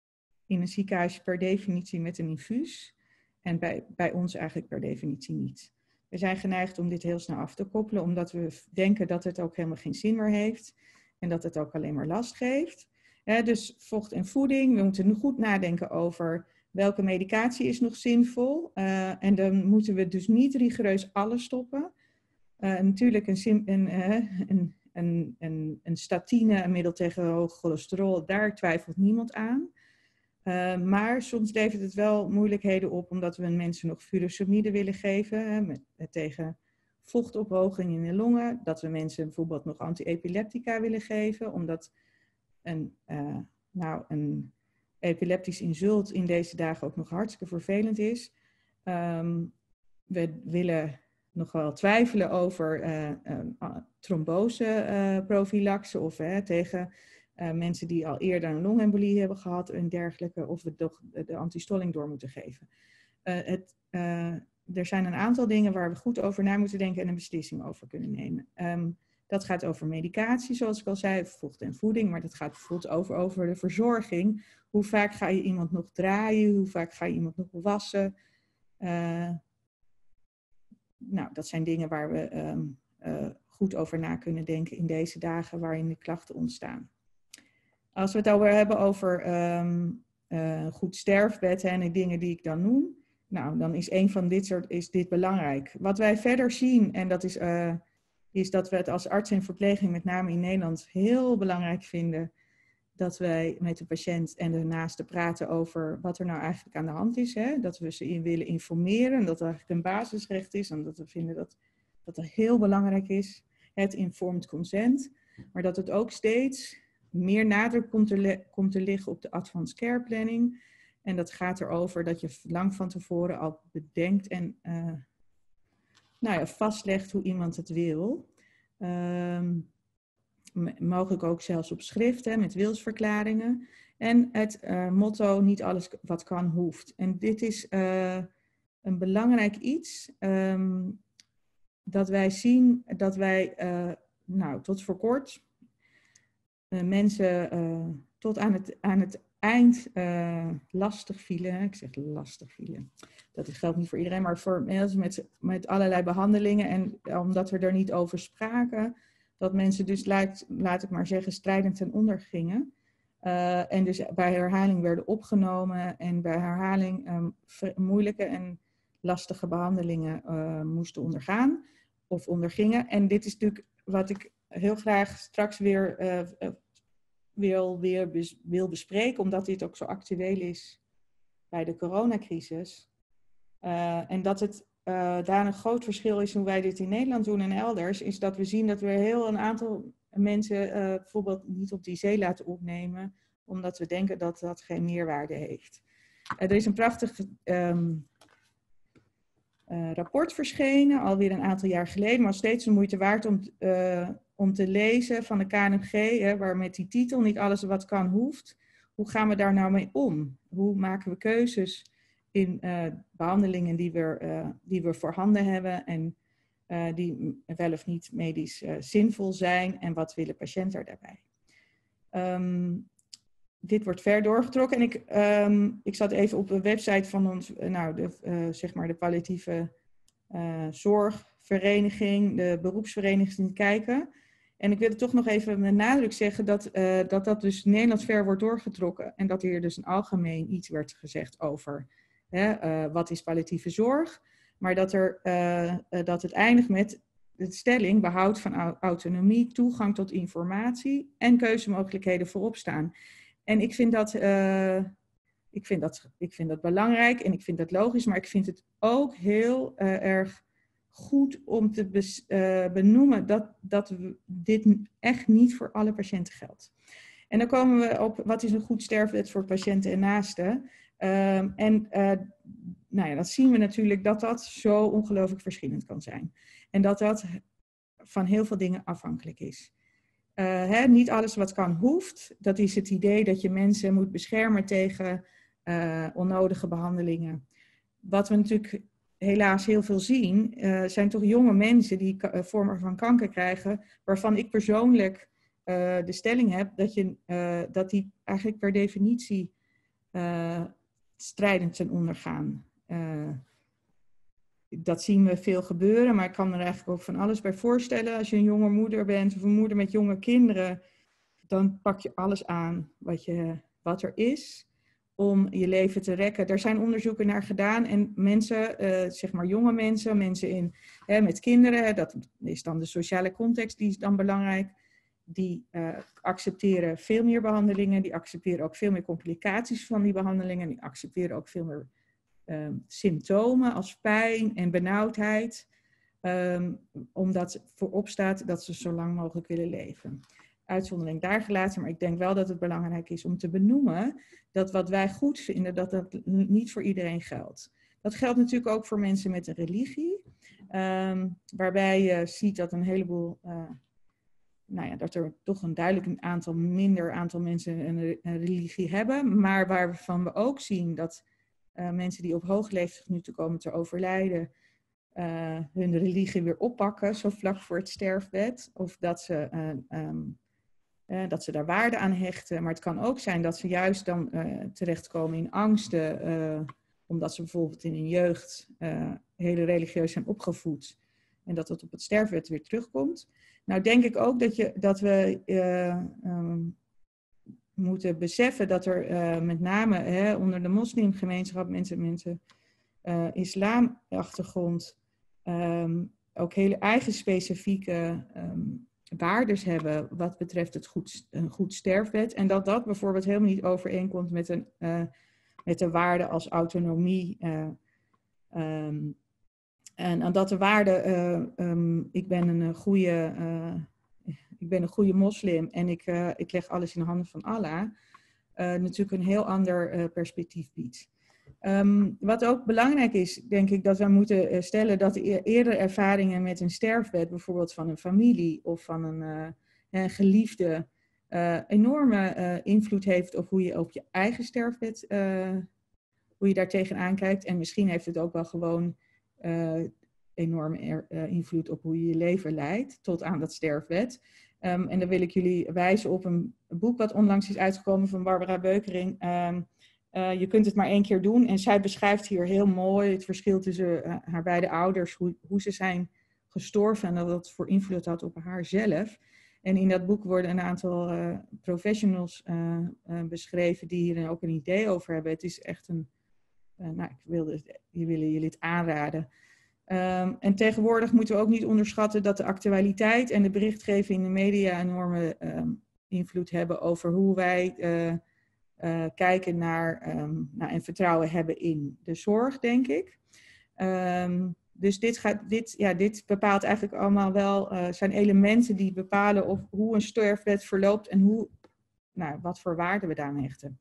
in een ziekenhuis per definitie met een infuus. En bij, bij ons eigenlijk per definitie niet. We zijn geneigd om dit heel snel af te koppelen, omdat we denken dat het ook helemaal geen zin meer heeft. En dat het ook alleen maar last geeft. Ja, dus vocht en voeding. We moeten nu goed nadenken over welke medicatie is nog zinvol. Uh, en dan moeten we dus niet rigoureus alles stoppen. Uh, natuurlijk een, sim, een, uh, een, een, een, een statine, een middel tegen hoog cholesterol, daar twijfelt niemand aan. Uh, maar soms levert het wel moeilijkheden op, omdat we mensen nog furosemide willen geven, hè, met, met, tegen vochtophoging in de longen. Dat we mensen bijvoorbeeld nog antiepileptica willen geven, omdat een, uh, nou, een epileptisch insult in deze dagen ook nog hartstikke vervelend is. Um, we willen nog wel twijfelen over uh, uh, tromboseprofylaxe uh, of uh, tegen uh, mensen die al eerder een longembolie hebben gehad en dergelijke, of we toch de antistolling door moeten geven. Uh, het, uh, er zijn een aantal dingen waar we goed over na moeten denken en een beslissing over kunnen nemen. Um, dat gaat over medicatie, zoals ik al zei, vocht en voeding, maar dat gaat bijvoorbeeld over, over de verzorging. Hoe vaak ga je iemand nog draaien? Hoe vaak ga je iemand nog wassen? Uh, nou, dat zijn dingen waar we um, uh, goed over na kunnen denken in deze dagen waarin de klachten ontstaan. Als we het over hebben over um, uh, goed sterfbed hè, en de dingen die ik dan noem, nou, dan is een van dit soort is dit belangrijk. Wat wij verder zien, en dat is, uh, is dat we het als arts en verpleging, met name in Nederland, heel belangrijk vinden dat wij met de patiënt en de naaste praten over wat er nou eigenlijk aan de hand is. Hè? Dat we ze in willen informeren en dat het eigenlijk een basisrecht is. En dat we vinden dat dat heel belangrijk is, het informed consent. Maar dat het ook steeds meer nadruk komt te, le- komt te liggen op de advanced care planning. En dat gaat erover dat je lang van tevoren al bedenkt en uh, nou ja, vastlegt hoe iemand het wil. Um, mogelijk ook zelfs op schrift, hè, met wilsverklaringen. En het uh, motto, niet alles wat kan, hoeft. En dit is uh, een belangrijk iets, um, dat wij zien dat wij, uh, nou, tot voor kort, uh, mensen uh, tot aan het, aan het eind uh, lastig vielen. Ik zeg lastig vielen. Dat geldt niet voor iedereen, maar voor mensen met, met allerlei behandelingen. En omdat we er niet over spraken, dat mensen dus, laat, laat ik maar zeggen, strijdend ten onder gingen. Uh, en dus bij herhaling werden opgenomen en bij herhaling um, moeilijke en lastige behandelingen uh, moesten ondergaan of ondergingen. En dit is natuurlijk wat ik heel graag straks weer, uh, uh, wil, weer bes, wil bespreken, omdat dit ook zo actueel is bij de coronacrisis. Uh, en dat het uh, daar een groot verschil is hoe wij dit in Nederland doen en elders, is dat we zien dat we heel een aantal mensen uh, bijvoorbeeld niet op die zee laten opnemen, omdat we denken dat dat geen meerwaarde heeft. Uh, er is een prachtig um, uh, rapport verschenen, alweer een aantal jaar geleden, maar steeds de moeite waard om, uh, om te lezen van de K N M G, hè, waar met die titel niet alles wat kan hoeft. Hoe gaan we daar nou mee om? Hoe maken we keuzes in uh, behandelingen die we, uh, die we voorhanden hebben en uh, die wel of niet medisch uh, zinvol zijn en wat willen patiënten daarbij? Um, dit wordt ver doorgetrokken en ik, um, ik zat even op de website van ons, uh, nou, de, uh, zeg maar de palliatieve uh, zorgvereniging, de beroepsvereniging kijken. En ik wil er toch nog even met nadruk zeggen dat, uh, dat dat dus Nederlands ver wordt doorgetrokken en dat hier dus een algemeen iets werd gezegd over hè, uh, wat is palliatieve zorg, maar dat, er, uh, uh, dat het eindigt met de stelling behoud van autonomie, toegang tot informatie en keuzemogelijkheden voorop staan. En ik vind dat, uh, ik vind dat, ik vind dat belangrijk en ik vind dat logisch, maar ik vind het ook heel uh, erg goed om te bes, uh, benoemen dat, dat dit echt niet voor alle patiënten geldt. En dan komen we op wat is een goed sterfwet voor patiënten en naasten. Um, en uh, nou ja, dan zien we natuurlijk dat dat zo ongelooflijk verschillend kan zijn. En dat dat van heel veel dingen afhankelijk is. Uh, hè, niet alles wat kan hoeft. Dat is het idee dat je mensen moet beschermen tegen uh, onnodige behandelingen. Wat we natuurlijk helaas heel veel zien, uh, zijn toch jonge mensen die uh, vormen van kanker krijgen, waarvan ik persoonlijk uh, de stelling heb dat, je, uh, dat die eigenlijk per definitie uh, strijdend ten onder gaan. Uh, dat zien we veel gebeuren, maar ik kan er eigenlijk ook van alles bij voorstellen. Als je een jonge moeder bent of een moeder met jonge kinderen, dan pak je alles aan wat, je, wat er is om je leven te rekken. Er zijn onderzoeken naar gedaan en mensen, uh, zeg maar jonge mensen, mensen in, hè, met kinderen, dat is dan de sociale context, die is dan belangrijk. Die uh, accepteren veel meer behandelingen, die accepteren ook veel meer complicaties van die behandelingen, die accepteren ook veel meer uh, symptomen als pijn en benauwdheid, um, omdat voorop staat dat ze zo lang mogelijk willen leven. Uitzondering daar gelaten, maar ik denk wel dat het belangrijk is om te benoemen dat wat wij goed vinden, dat dat niet voor iedereen geldt. Dat geldt natuurlijk ook voor mensen met een religie, um, waarbij je ziet dat een heleboel, uh, nou ja, dat er toch een duidelijk een aantal, minder aantal mensen een, een religie hebben, maar waarvan we ook zien dat uh, mensen die op hoge leeftijd nu te komen te overlijden, uh, hun religie weer oppakken, zo vlak voor het sterfbed, of dat ze uh, um, Uh, dat ze daar waarde aan hechten. Maar het kan ook zijn dat ze juist dan uh, terechtkomen in angsten. Uh, omdat ze bijvoorbeeld in hun jeugd uh, heel religieus zijn opgevoed. En dat het op het sterfbed weer terugkomt. Nou denk ik ook dat, je, dat we uh, um, moeten beseffen dat er uh, met name hè, onder de moslimgemeenschap, mensen met een uh, islamachtergrond, um, ook hele eigen specifieke um, waardes hebben wat betreft het goed, een goed sterfbed. En dat dat bijvoorbeeld helemaal niet overeenkomt met een, uh, met een waarde als autonomie. Uh, um, en, en dat de waarde, uh, um, ik ben een goede, uh, ik ben een goede moslim en ik, uh, ik leg alles in de handen van Allah, uh, natuurlijk een heel ander uh, perspectief biedt. Um, wat ook belangrijk is, denk ik, dat we moeten stellen dat de eerdere ervaringen met een sterfbed, bijvoorbeeld van een familie of van een, en geliefde uh, enorme uh, invloed heeft op hoe je op je eigen sterfbed, uh, hoe je daar tegenaan kijkt. En misschien heeft het ook wel gewoon uh, enorme er, uh, invloed op hoe je je leven leidt tot aan dat sterfbed. Um, en dan wil ik jullie wijzen op een boek wat onlangs is uitgekomen van Barbara Beukering. Um, uh, je kunt het maar één keer doen. En zij beschrijft hier heel mooi het verschil tussen uh, haar beide ouders, hoe, hoe ze zijn gestorven en dat dat voor invloed had op haarzelf. En in dat boek worden een aantal uh, professionals uh, uh, beschreven die hier ook een idee over hebben. Het is echt een, uh, nou, ik wilde, die willen jullie het aanraden. Um, en tegenwoordig moeten we ook niet onderschatten dat de actualiteit en de berichtgeving in de media enorme um, invloed hebben over hoe wij uh, uh, kijken naar um, nou, en vertrouwen hebben in de zorg, denk ik. Um, dus dit, gaat, dit, ja, dit bepaalt eigenlijk allemaal wel, uh, zijn elementen die bepalen of, hoe een sterfbed verloopt en hoe, nou, wat voor waarde we daaraan hechten.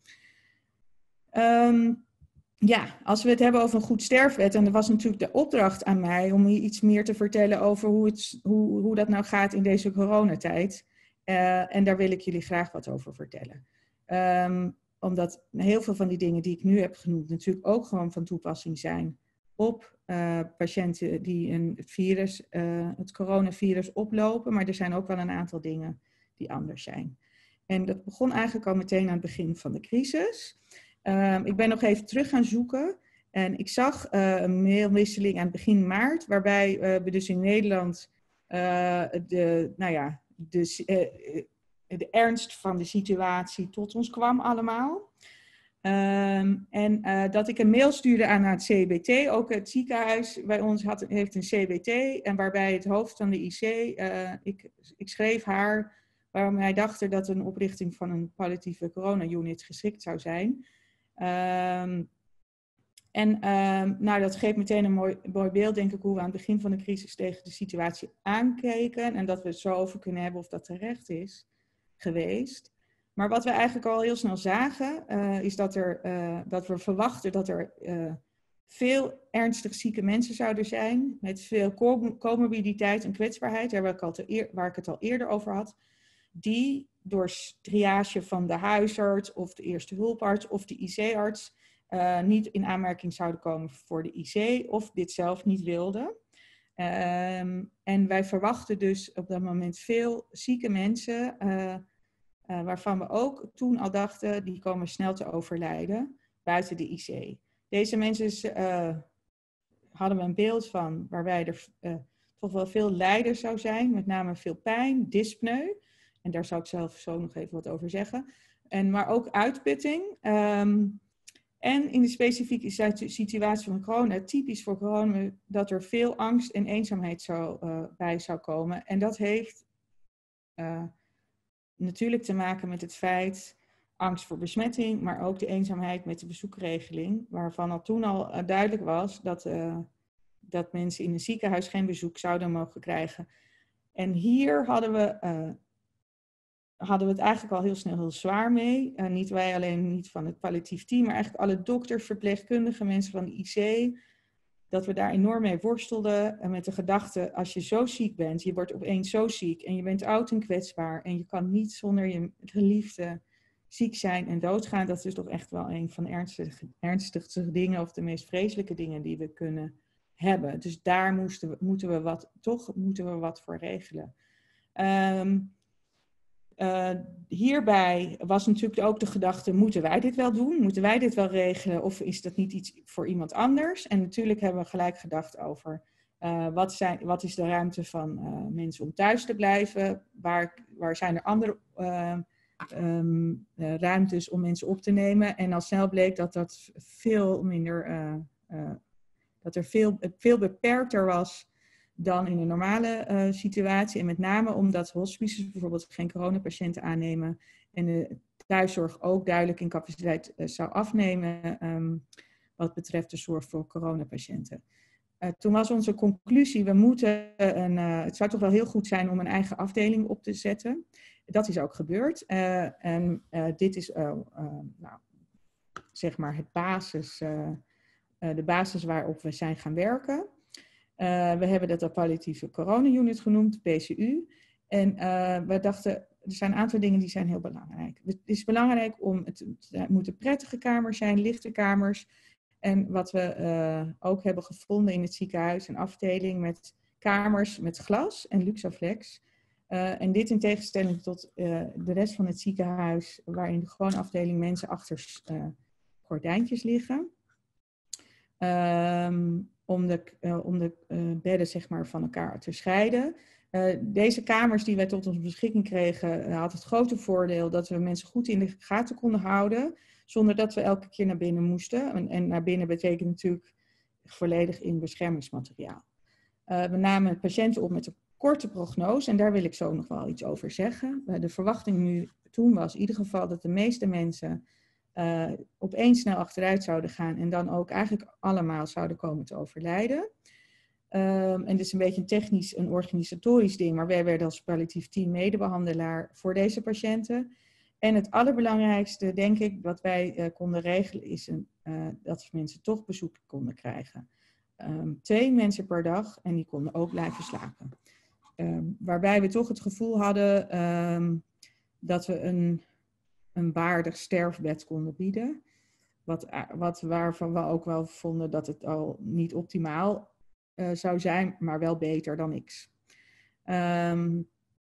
Um, Ja, als we het hebben over een goed sterfbed, en dat was natuurlijk de opdracht aan mij om hier iets meer te vertellen over hoe, het, hoe, hoe dat nou gaat in deze coronatijd. Uh, en daar wil ik jullie graag wat over vertellen. Um, omdat heel veel van die dingen die ik nu heb genoemd natuurlijk ook gewoon van toepassing zijn op uh, patiënten die een virus, uh, het coronavirus oplopen. Maar er zijn ook wel een aantal dingen die anders zijn. En dat begon eigenlijk al meteen aan het begin van de crisis. Um, ik ben nog even terug gaan zoeken en ik zag uh, een mailwisseling aan het begin maart, waarbij uh, we dus in Nederland uh, de, nou ja, de, uh, de ernst van de situatie tot ons kwam allemaal. Um, en uh, dat ik een mail stuurde aan het C B T, ook het ziekenhuis bij ons had, heeft een C B T en waarbij het hoofd van de I C, uh, ik, ik schreef haar waarom wij dachten dat een oprichting van een palliatieve corona-unit geschikt zou zijn. Um, en um, nou, dat geeft meteen een mooi, mooi beeld, denk ik, hoe we aan het begin van de crisis tegen de situatie aankeken. En dat we het zo over kunnen hebben of dat terecht is geweest. Maar wat we eigenlijk al heel snel zagen, uh, is dat, er, uh, dat we verwachten dat er uh, veel ernstig zieke mensen zouden zijn. Met veel comorbiditeit en kwetsbaarheid, waar ik, al te eer, waar ik het al eerder over had. Die door triage van de huisarts of de eerste hulparts of de I C-arts uh, niet in aanmerking zouden komen voor de I C of dit zelf niet wilden. Um, en wij verwachten dus op dat moment veel zieke mensen, uh, uh, waarvan we ook toen al dachten, die komen snel te overlijden buiten de I C. Deze mensen uh, hadden we een beeld van waarbij er uh, toch wel veel lijden zou zijn, met name veel pijn, dyspneu. En daar zou ik zelf zo nog even wat over zeggen. En, maar ook uitputting. Um, en in de specifieke situatie van corona, typisch voor corona, dat er veel angst en eenzaamheid zou, uh, bij zou komen. En dat heeft uh, natuurlijk te maken met het feit, angst voor besmetting, maar ook de eenzaamheid met de bezoekregeling. Waarvan al toen al uh, duidelijk was dat, uh, dat mensen in een ziekenhuis geen bezoek zouden mogen krijgen. En hier hadden we... Uh, hadden we het eigenlijk al heel snel heel zwaar mee. Uh, niet wij alleen, niet van het palliatief team, maar eigenlijk alle dokters, verpleegkundigen, mensen van de I C. Dat we daar enorm mee worstelden. En met de gedachte, als je zo ziek bent, je wordt opeens zo ziek en je bent oud en kwetsbaar en je kan niet zonder je geliefde ziek zijn en doodgaan. Dat is toch echt wel een van de ernstigste, ernstigste dingen of de meest vreselijke dingen die we kunnen hebben. Dus daar moesten we, moeten we wat, toch moeten we wat voor regelen. Um, Uh, hierbij was natuurlijk ook de gedachte, moeten wij dit wel doen? Moeten wij dit wel regelen? Of is dat niet iets voor iemand anders? En natuurlijk hebben we gelijk gedacht over uh, wat, zijn, wat is de ruimte van uh, mensen om thuis te blijven? Waar, waar zijn er andere uh, um, uh, ruimtes om mensen op te nemen? En al snel bleek dat dat veel minder, uh, uh, dat er veel, veel beperkter was dan in een normale uh, situatie. En met name omdat hospices bijvoorbeeld geen coronapatiënten aannemen en de thuiszorg ook duidelijk in capaciteit uh, zou afnemen um, wat betreft de zorg voor coronapatiënten. Uh, toen was onze conclusie, we moeten een, uh, het zou toch wel heel goed zijn om een eigen afdeling op te zetten. Dat is ook gebeurd. Uh, en uh, dit is uh, uh, nou, zeg maar het basis, uh, uh, de basis waarop we zijn gaan werken. Uh, we hebben dat de palliatieve corona-unit genoemd, P C U. En uh, we dachten, er zijn een aantal dingen die zijn heel belangrijk. Het is belangrijk om, het, het moeten prettige kamers zijn, lichte kamers. En wat we uh, ook hebben gevonden in het ziekenhuis, een afdeling met kamers met glas en Luxaflex. Uh, en dit in tegenstelling tot uh, de rest van het ziekenhuis, waarin de gewone afdeling mensen achter uh, gordijntjes liggen. Um, om de, uh, om de uh, bedden zeg maar, van elkaar te scheiden. Uh, deze kamers die wij tot onze beschikking kregen, uh, had het grote voordeel dat we mensen goed in de gaten konden houden, zonder dat we elke keer naar binnen moesten. En, en naar binnen betekent natuurlijk volledig in beschermingsmateriaal. Uh, we namen patiënten op met een korte prognose en daar wil ik zo nog wel iets over zeggen. Uh, de verwachting nu toen was in ieder geval dat de meeste mensen uh, opeens snel achteruit zouden gaan en dan ook eigenlijk allemaal zouden komen te overlijden. Um, en dit is een beetje een technisch en organisatorisch ding, maar wij werden als palliatief team medebehandelaar voor deze patiënten. En het allerbelangrijkste, denk ik, wat wij uh, konden regelen, is een, uh, dat mensen toch bezoek konden krijgen. Um, twee mensen per dag en die konden ook blijven slapen. Um, waarbij we toch het gevoel hadden um, dat we een, een waardig sterfbed konden bieden. Wat, wat, waarvan we ook wel vonden dat het al niet optimaal uh, zou zijn, maar wel beter dan niks. Um,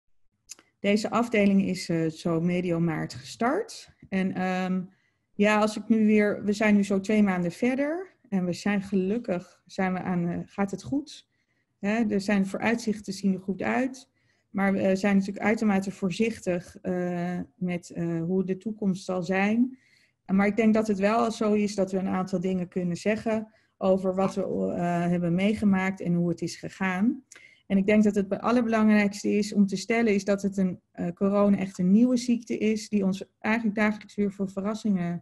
deze afdeling is uh, zo medio maart gestart. En um, ja, als ik nu weer, we zijn nu zo twee maanden verder en we zijn gelukkig, zijn we aan, uh, gaat het goed. Hè? Er zijn vooruitzichten zien er goed uit. Maar we zijn natuurlijk uitermate voorzichtig uh, met uh, hoe de toekomst zal zijn. Maar ik denk dat het wel zo is dat we een aantal dingen kunnen zeggen over wat we uh, hebben meegemaakt en hoe het is gegaan. En ik denk dat het allerbelangrijkste is om te stellen is dat het een uh, corona echt een nieuwe ziekte is die ons eigenlijk dagelijks weer voor verrassingen,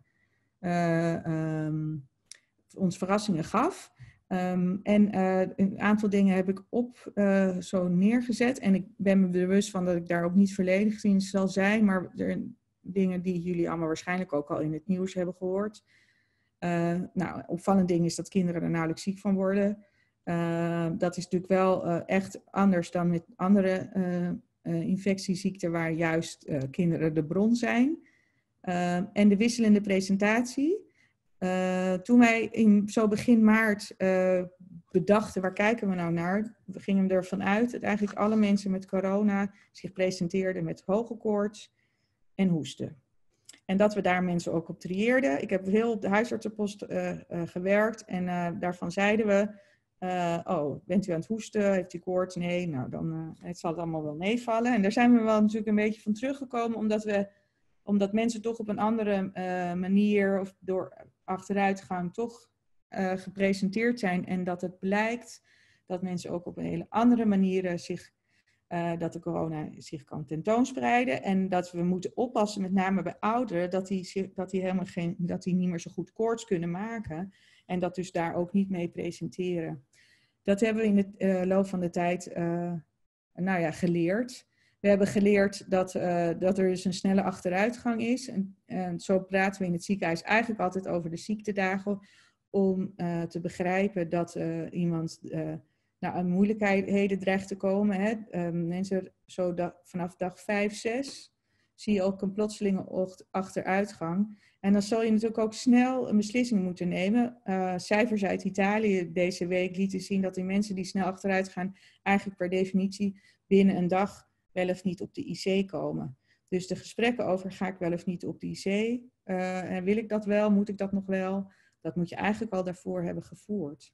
uh, um, ons verrassingen gaf. Um, en uh, een aantal dingen heb ik op uh, zo neergezet en ik ben me bewust van dat ik daar ook niet volledig in zal zijn, maar er zijn dingen die jullie allemaal waarschijnlijk ook al in het nieuws hebben gehoord. Uh, nou, opvallend ding is dat kinderen er nauwelijks ziek van worden. Uh, dat is natuurlijk wel uh, echt anders dan met andere uh, uh, infectieziekten waar juist uh, kinderen de bron zijn. Uh, en de wisselende presentatie. Uh, toen wij in zo begin maart uh, bedachten, waar kijken we nou naar? We gingen ervan uit dat eigenlijk alle mensen met corona zich presenteerden met hoge koorts en hoesten. En dat we daar mensen ook op trieerden. Ik heb heel op de huisartsenpost uh, uh, gewerkt en uh, daarvan zeiden we, uh, oh, bent u aan het hoesten? Heeft u koorts? Nee, nou dan uh, het zal het allemaal wel meevallen. En daar zijn we wel natuurlijk een beetje van teruggekomen, omdat, we, omdat mensen toch op een andere uh, manier of door achteruitgang toch uh, gepresenteerd zijn. En dat het blijkt dat mensen ook op een hele andere manier zich Uh, dat de corona zich kan tentoonspreiden en dat we moeten oppassen, met name bij ouderen, dat die, dat die, helemaal geen, dat die niet meer zo goed koorts kunnen maken en dat dus daar ook niet mee presenteren. Dat hebben we in de uh, loop van de tijd uh, nou ja, geleerd. We hebben geleerd dat, uh, dat er dus een snelle achteruitgang is en, en zo praten we in het ziekenhuis eigenlijk altijd over de ziektedagen om uh, te begrijpen dat uh, iemand Uh, Nou, aan moeilijkheden dreigt te komen. Hè. Um, mensen zo da- vanaf dag vijf, zes zie je ook een plotselinge achteruitgang. En dan zal je natuurlijk ook snel een beslissing moeten nemen. Uh, cijfers uit Italië deze week lieten zien dat die mensen die snel achteruit gaan eigenlijk per definitie binnen een dag wel of niet op de I C komen. Dus de gesprekken over ga ik wel of niet op de I C, uh, en wil ik dat wel, moet ik dat nog wel, dat moet je eigenlijk al daarvoor hebben gevoerd.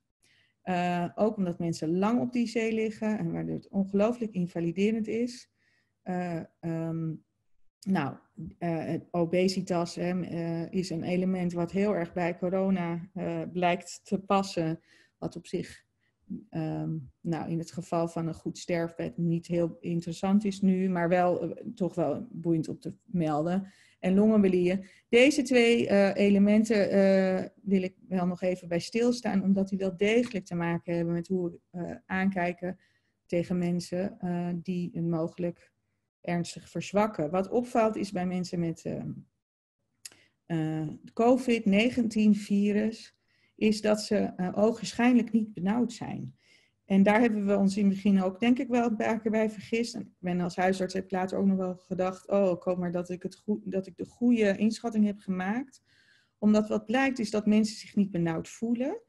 Uh, ook omdat mensen lang op de I C liggen en waardoor het ongelooflijk invaliderend is. Uh, um, nou, uh, obesitas hè, uh, is een element wat heel erg bij corona uh, blijkt te passen. Wat op zich, um, nou, in het geval van een goed sterfbed niet heel interessant is nu, maar wel uh, toch wel boeiend op te melden. En longembolieën. Deze twee uh, elementen uh, wil ik wel nog even bij stilstaan, omdat die wel degelijk te maken hebben met hoe we uh, aankijken tegen mensen uh, die een mogelijk ernstig verzwakken. Wat opvalt is bij mensen met uh, uh, COVID negentien virus, is dat ze uh, ogenschijnlijk niet benauwd zijn. en daar hebben we ons in het begin ook denk ik wel een paar keer bij vergist. En ik ben als huisarts heb ik later ook nog wel gedacht, oh, ik hoop maar dat ik, het goed, dat ik de goede inschatting heb gemaakt. Omdat wat blijkt is dat mensen zich niet benauwd voelen.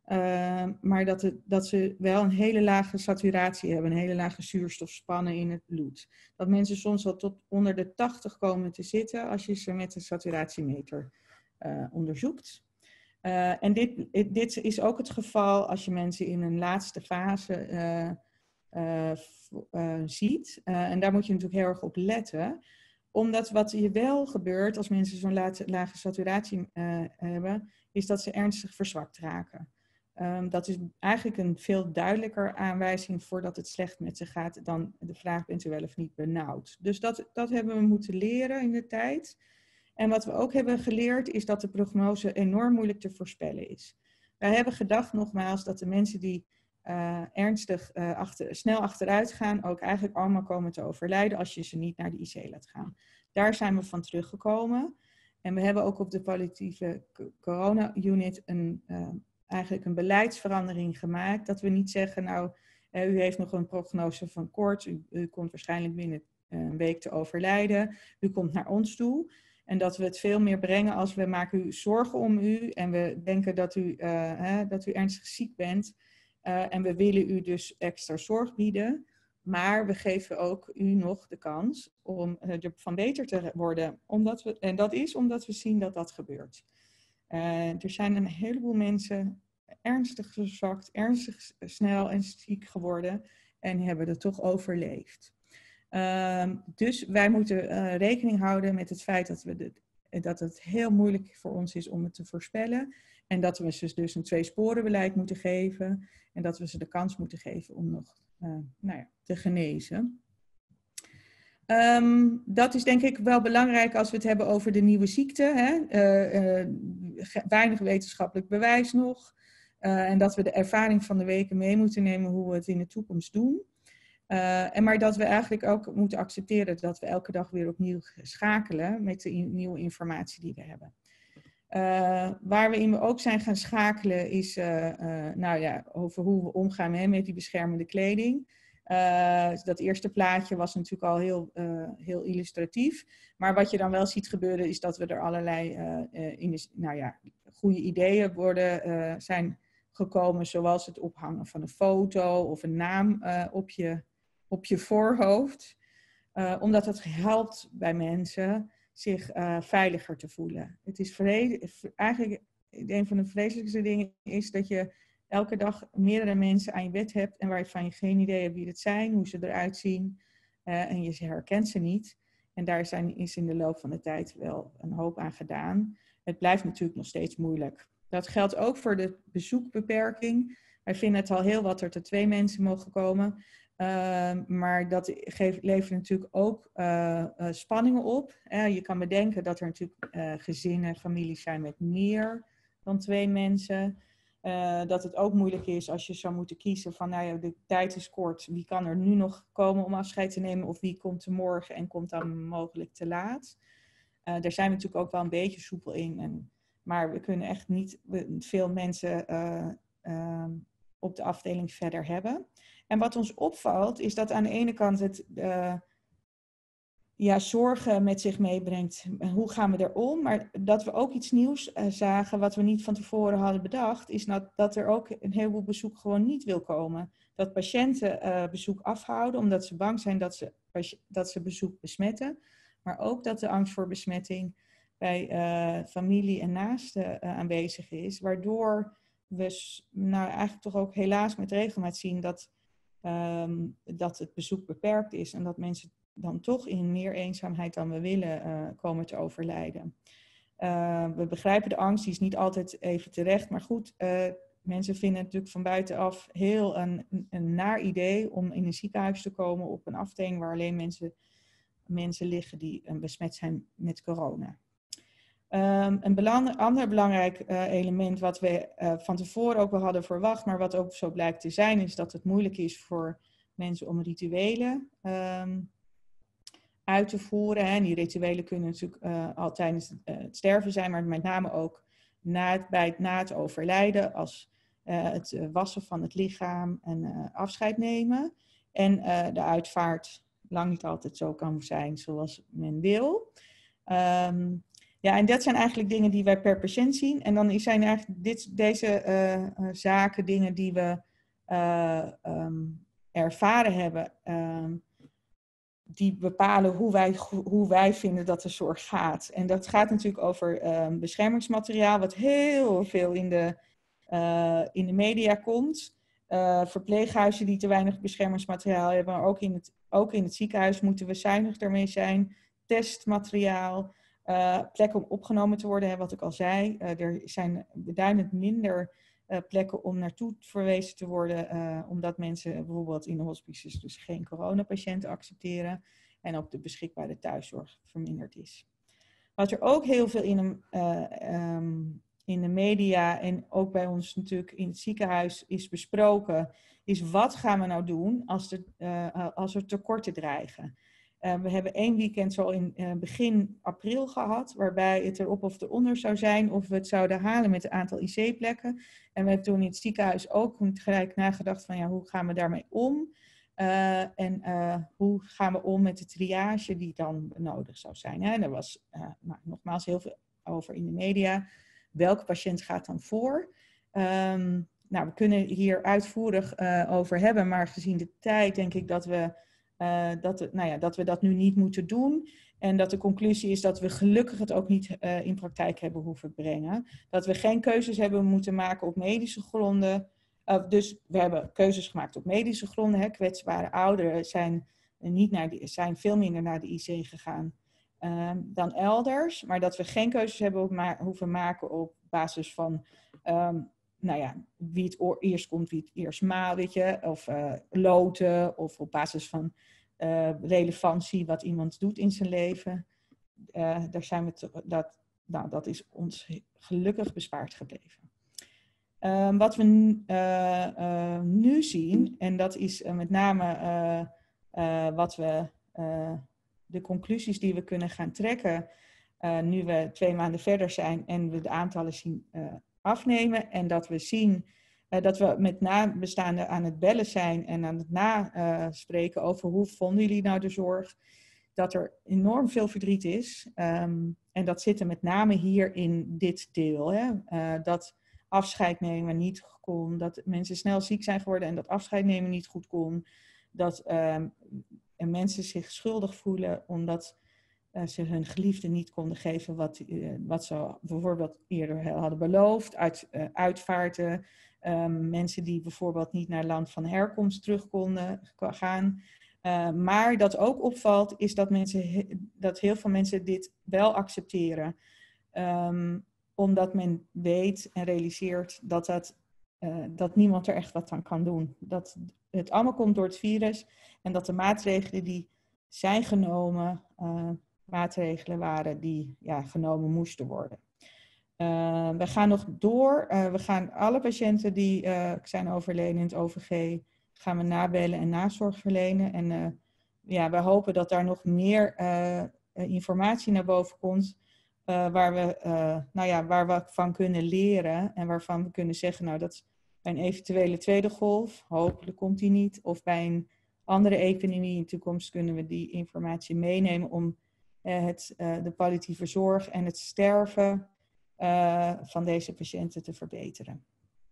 Uh, maar dat, het, dat ze wel een hele lage saturatie hebben, een hele lage zuurstofspannen in het bloed. Dat mensen soms wel tot onder de tachtig komen te zitten als je ze met een saturatiemeter uh, onderzoekt. Uh, en dit, dit is ook het geval als je mensen in een laatste fase uh, uh, uh, ziet. Uh, en daar moet je natuurlijk heel erg op letten. Omdat wat hier wel gebeurt als mensen zo'n lage, lage saturatie uh, hebben, is dat ze ernstig verzwakt raken. Um, dat is eigenlijk een veel duidelijker aanwijzing voordat het slecht met ze gaat dan de vraag bent u wel of niet benauwd. Dus dat, dat hebben we moeten leren in de tijd. En wat we ook hebben geleerd is dat de prognose enorm moeilijk te voorspellen is. Wij hebben gedacht nogmaals dat de mensen die uh, ernstig uh, achter, snel achteruit gaan ook eigenlijk allemaal komen te overlijden als je ze niet naar de I C laat gaan. Daar zijn we van teruggekomen. En we hebben ook op de palliatieve corona-unit een, uh, eigenlijk een beleidsverandering gemaakt. Dat we niet zeggen, nou, uh, u heeft nog een prognose van koorts, u, u komt waarschijnlijk binnen een week te overlijden, u komt naar ons toe. En dat we het veel meer brengen als we maken u zorgen om u en we denken dat u, uh, hè, dat u ernstig ziek bent. Uh, en we willen u dus extra zorg bieden. Maar we geven ook u nog de kans om uh, ervan beter te worden. Omdat we, en dat is omdat we zien dat dat gebeurt. Uh, er zijn een heleboel mensen ernstig verzwakt, ernstig snel en ziek geworden. En hebben het toch overleefd. Uh, dus wij moeten uh, rekening houden met het feit dat, we de, dat het heel moeilijk voor ons is om het te voorspellen. En dat we ze dus een tweesporenbeleid moeten geven. En dat we ze de kans moeten geven om nog uh, nou ja, te genezen. Um, dat is denk ik wel belangrijk als we het hebben over de nieuwe ziekte. Hè? Uh, uh, weinig wetenschappelijk bewijs nog. Uh, en dat we de ervaring van de weken mee moeten nemen hoe we het in de toekomst doen. Uh, en maar dat we eigenlijk ook moeten accepteren dat we elke dag weer opnieuw schakelen met de in, nieuwe informatie die we hebben. Uh, waar we in ook zijn gaan schakelen is uh, uh, nou ja, over hoe we omgaan hè, met die beschermende kleding. Uh, dat eerste plaatje was natuurlijk al heel, uh, heel illustratief. Maar wat je dan wel ziet gebeuren is dat we er allerlei uh, uh, in de, nou ja, goede ideeën worden, uh, zijn gekomen. Zoals het ophangen van een foto of een naam uh, op je... op je voorhoofd, uh, omdat het helpt bij mensen zich uh, veiliger te voelen. Het is eigenlijk een van de vreselijkste dingen is dat je elke dag meerdere mensen aan je bed hebt en waarvan je geen idee hebt wie het zijn, hoe ze eruit zien uh, en je herkent ze niet. En daar zijn, is in de loop van de tijd wel een hoop aan gedaan. Het blijft natuurlijk nog steeds moeilijk. Dat geldt ook voor de bezoekbeperking. Wij vinden het al heel wat er tot twee mensen mogen komen. Uh, maar dat geeft, levert natuurlijk ook uh, uh, spanningen op. Uh, je kan bedenken dat er natuurlijk uh, gezinnen, families zijn met meer dan twee mensen. Uh, dat het ook moeilijk is als je zou moeten kiezen van, nou ja, de tijd is kort. Wie kan er nu nog komen om afscheid te nemen of wie komt er morgen en komt dan mogelijk te laat. Uh, daar zijn we natuurlijk ook wel een beetje soepel in. En, maar we kunnen echt niet veel mensen uh, uh, op de afdeling verder hebben. En wat ons opvalt is dat aan de ene kant het uh, ja, zorgen met zich meebrengt. Hoe gaan we er om? Maar dat we ook iets nieuws uh, zagen wat we niet van tevoren hadden bedacht. Is dat, dat er ook een heleboel bezoek gewoon niet wil komen. Dat patiënten uh, bezoek afhouden omdat ze bang zijn dat ze, dat ze bezoek besmetten. Maar ook dat de angst voor besmetting bij uh, familie en naasten uh, aanwezig is. Waardoor we nou, eigenlijk toch ook helaas met regelmaat zien dat... Um, dat het bezoek beperkt is en dat mensen dan toch in meer eenzaamheid dan we willen uh, komen te overlijden. Uh, we begrijpen de angst, die is niet altijd even terecht, maar goed, uh, mensen vinden het natuurlijk van buitenaf heel een, een naar idee om in een ziekenhuis te komen op een afdeling waar alleen mensen, mensen liggen die uh, besmet zijn met corona. Um, een belang, ander belangrijk uh, element wat we uh, van tevoren ook wel hadden verwacht, maar wat ook zo blijkt te zijn, is dat het moeilijk is voor mensen om rituelen um, uit te voeren. Hè. En die rituelen kunnen natuurlijk uh, al tijdens uh, het sterven zijn, maar met name ook na het, bij het, na het overlijden. Als uh, het uh, wassen van het lichaam en uh, afscheid nemen. En uh, de uitvaart lang niet altijd zo kan zijn zoals men wil. Um, ja, en dat zijn eigenlijk dingen die wij per patiënt zien. En dan zijn eigenlijk dit, deze uh, uh, zaken dingen die we uh, um, ervaren hebben. Um, die bepalen hoe wij, hoe wij vinden dat de zorg gaat. En dat gaat natuurlijk over um, beschermingsmateriaal, wat heel veel in de, uh, in de media komt. Uh, verpleeghuizen die te weinig beschermingsmateriaal hebben, maar ook in het, ook in het ziekenhuis moeten we zuinig daarmee zijn. Testmateriaal, uh, plekken om opgenomen te worden, hè, wat ik al zei. Uh, er zijn beduidend minder uh, plekken om naartoe verwezen te worden, uh, omdat mensen bijvoorbeeld in de hospices dus geen coronapatiënten accepteren en ook de beschikbare thuiszorg verminderd is. Wat er ook heel veel in de, uh, um, in de media en ook bij ons natuurlijk in het ziekenhuis is besproken, is wat gaan we nou doen als er, uh, als er tekorten dreigen. Uh, we hebben één weekend zo in uh, begin april gehad, waarbij het erop of eronder zou zijn of we het zouden halen met het aantal I C-plekken. En we hebben toen in het ziekenhuis ook gelijk nagedacht van ja, hoe gaan we daarmee om? Uh, en uh, hoe gaan we om met de triage die dan nodig zou zijn? Hè? Er was uh, nou, nogmaals heel veel over in de media. Welke patiënt gaat dan voor? Um, nou, we kunnen hier uitvoerig uh, over hebben, maar gezien de tijd denk ik dat we, uh, dat, het, nou ja, dat we dat nu niet moeten doen. En dat de conclusie is dat we gelukkig het ook niet uh, in praktijk hebben hoeven brengen. Dat we geen keuzes hebben moeten maken op medische gronden. Uh, dus we hebben keuzes gemaakt op medische gronden. Hè. Kwetsbare ouderen zijn, niet naar die, zijn veel minder naar de I C gegaan uh, dan elders. Maar dat we geen keuzes hebben ma- hoeven maken op basis van um, nou ja, wie het oor, eerst komt, wie het eerst maalt, weet je. Of uh, loten, of op basis van uh, relevantie wat iemand doet in zijn leven. Uh, daar zijn we te, dat, nou, dat is ons gelukkig bespaard gebleven. Uh, wat we uh, uh, nu zien, en dat is uh, met name uh, uh, wat we, uh, de conclusies die we kunnen gaan trekken, uh, nu we twee maanden verder zijn en we de aantallen zien uh, afnemen. En dat we zien uh, dat we met nabestaanden aan het bellen zijn en aan het naspreken uh, over hoe vonden jullie nou de zorg. Dat er enorm veel verdriet is. Um, en dat zit er met name hier in dit deel. Hè? Uh, dat afscheid nemen niet kon, dat mensen snel ziek zijn geworden en dat afscheid nemen niet goed kon, dat um, mensen zich schuldig voelen omdat uh, ze hun geliefde niet konden geven wat, uh, wat ze bijvoorbeeld eerder hadden beloofd, uit, uh, uitvaarten, um, mensen die bijvoorbeeld niet naar land van herkomst terug konden gaan. Uh, maar dat ook opvalt is dat, mensen, dat heel veel mensen dit wel accepteren. Um, Omdat men weet en realiseert dat, dat, uh, dat niemand er echt wat aan kan doen. Dat het allemaal komt door het virus. En dat de maatregelen die zijn genomen, uh, maatregelen waren die ja, genomen moesten worden. Uh, we gaan nog door. Uh, we gaan alle patiënten die uh, zijn overleden in het O V G, gaan we nabellen en nazorg verlenen. En uh, ja, we hopen dat daar nog meer uh, informatie naar boven komt. Uh, waar, we, uh, nou ja, waar we van kunnen leren en waarvan we kunnen zeggen, nou dat bij een eventuele tweede golf, hopelijk komt die niet, of bij een andere epidemie in de toekomst kunnen we die informatie meenemen om uh, het, uh, de palliatieve zorg en het sterven uh, van deze patiënten te verbeteren.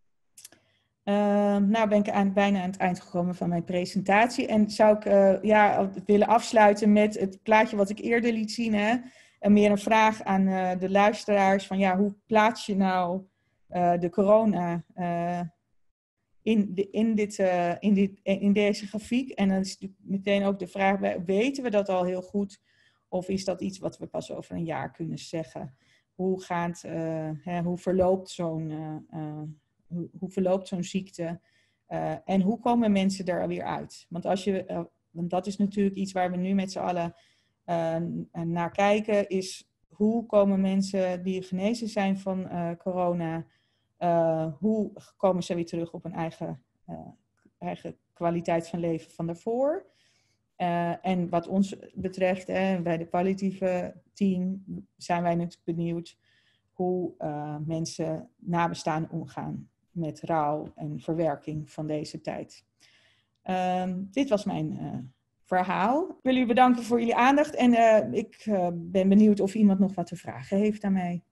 Uh, nou ben ik aan, bijna aan het eind gekomen van mijn presentatie en zou ik uh, ja, willen afsluiten met het plaatje wat ik eerder liet zien, hè? En meer een vraag aan uh, de luisteraars van ja, hoe plaats je nou uh, de corona uh, in, de, in, dit, uh, in, dit, in deze grafiek? En dan is meteen ook de vraag, weten we dat al heel goed? Of is dat iets wat we pas over een jaar kunnen zeggen? Hoe, gaat, uh, hè, hoe verloopt zo'n uh, uh, hoe, hoe verloopt zo'n ziekte? Uh, en hoe komen mensen er weer uit? Want, als je, uh, want dat is natuurlijk iets waar we nu met z'n allen Uh, naar kijken, is hoe komen mensen die genezen zijn van uh, corona, uh, hoe komen ze weer terug op een eigen, uh, eigen kwaliteit van leven van daarvoor. Uh, en wat ons betreft, eh, bij de palliatieve team, zijn wij natuurlijk benieuwd hoe uh, mensen nabestaanden omgaan met rouw en verwerking van deze tijd. Uh, dit was mijn uh, verhaal. Ik wil u bedanken voor jullie aandacht en uh, ik uh, ben benieuwd of iemand nog wat te vragen heeft aan mij.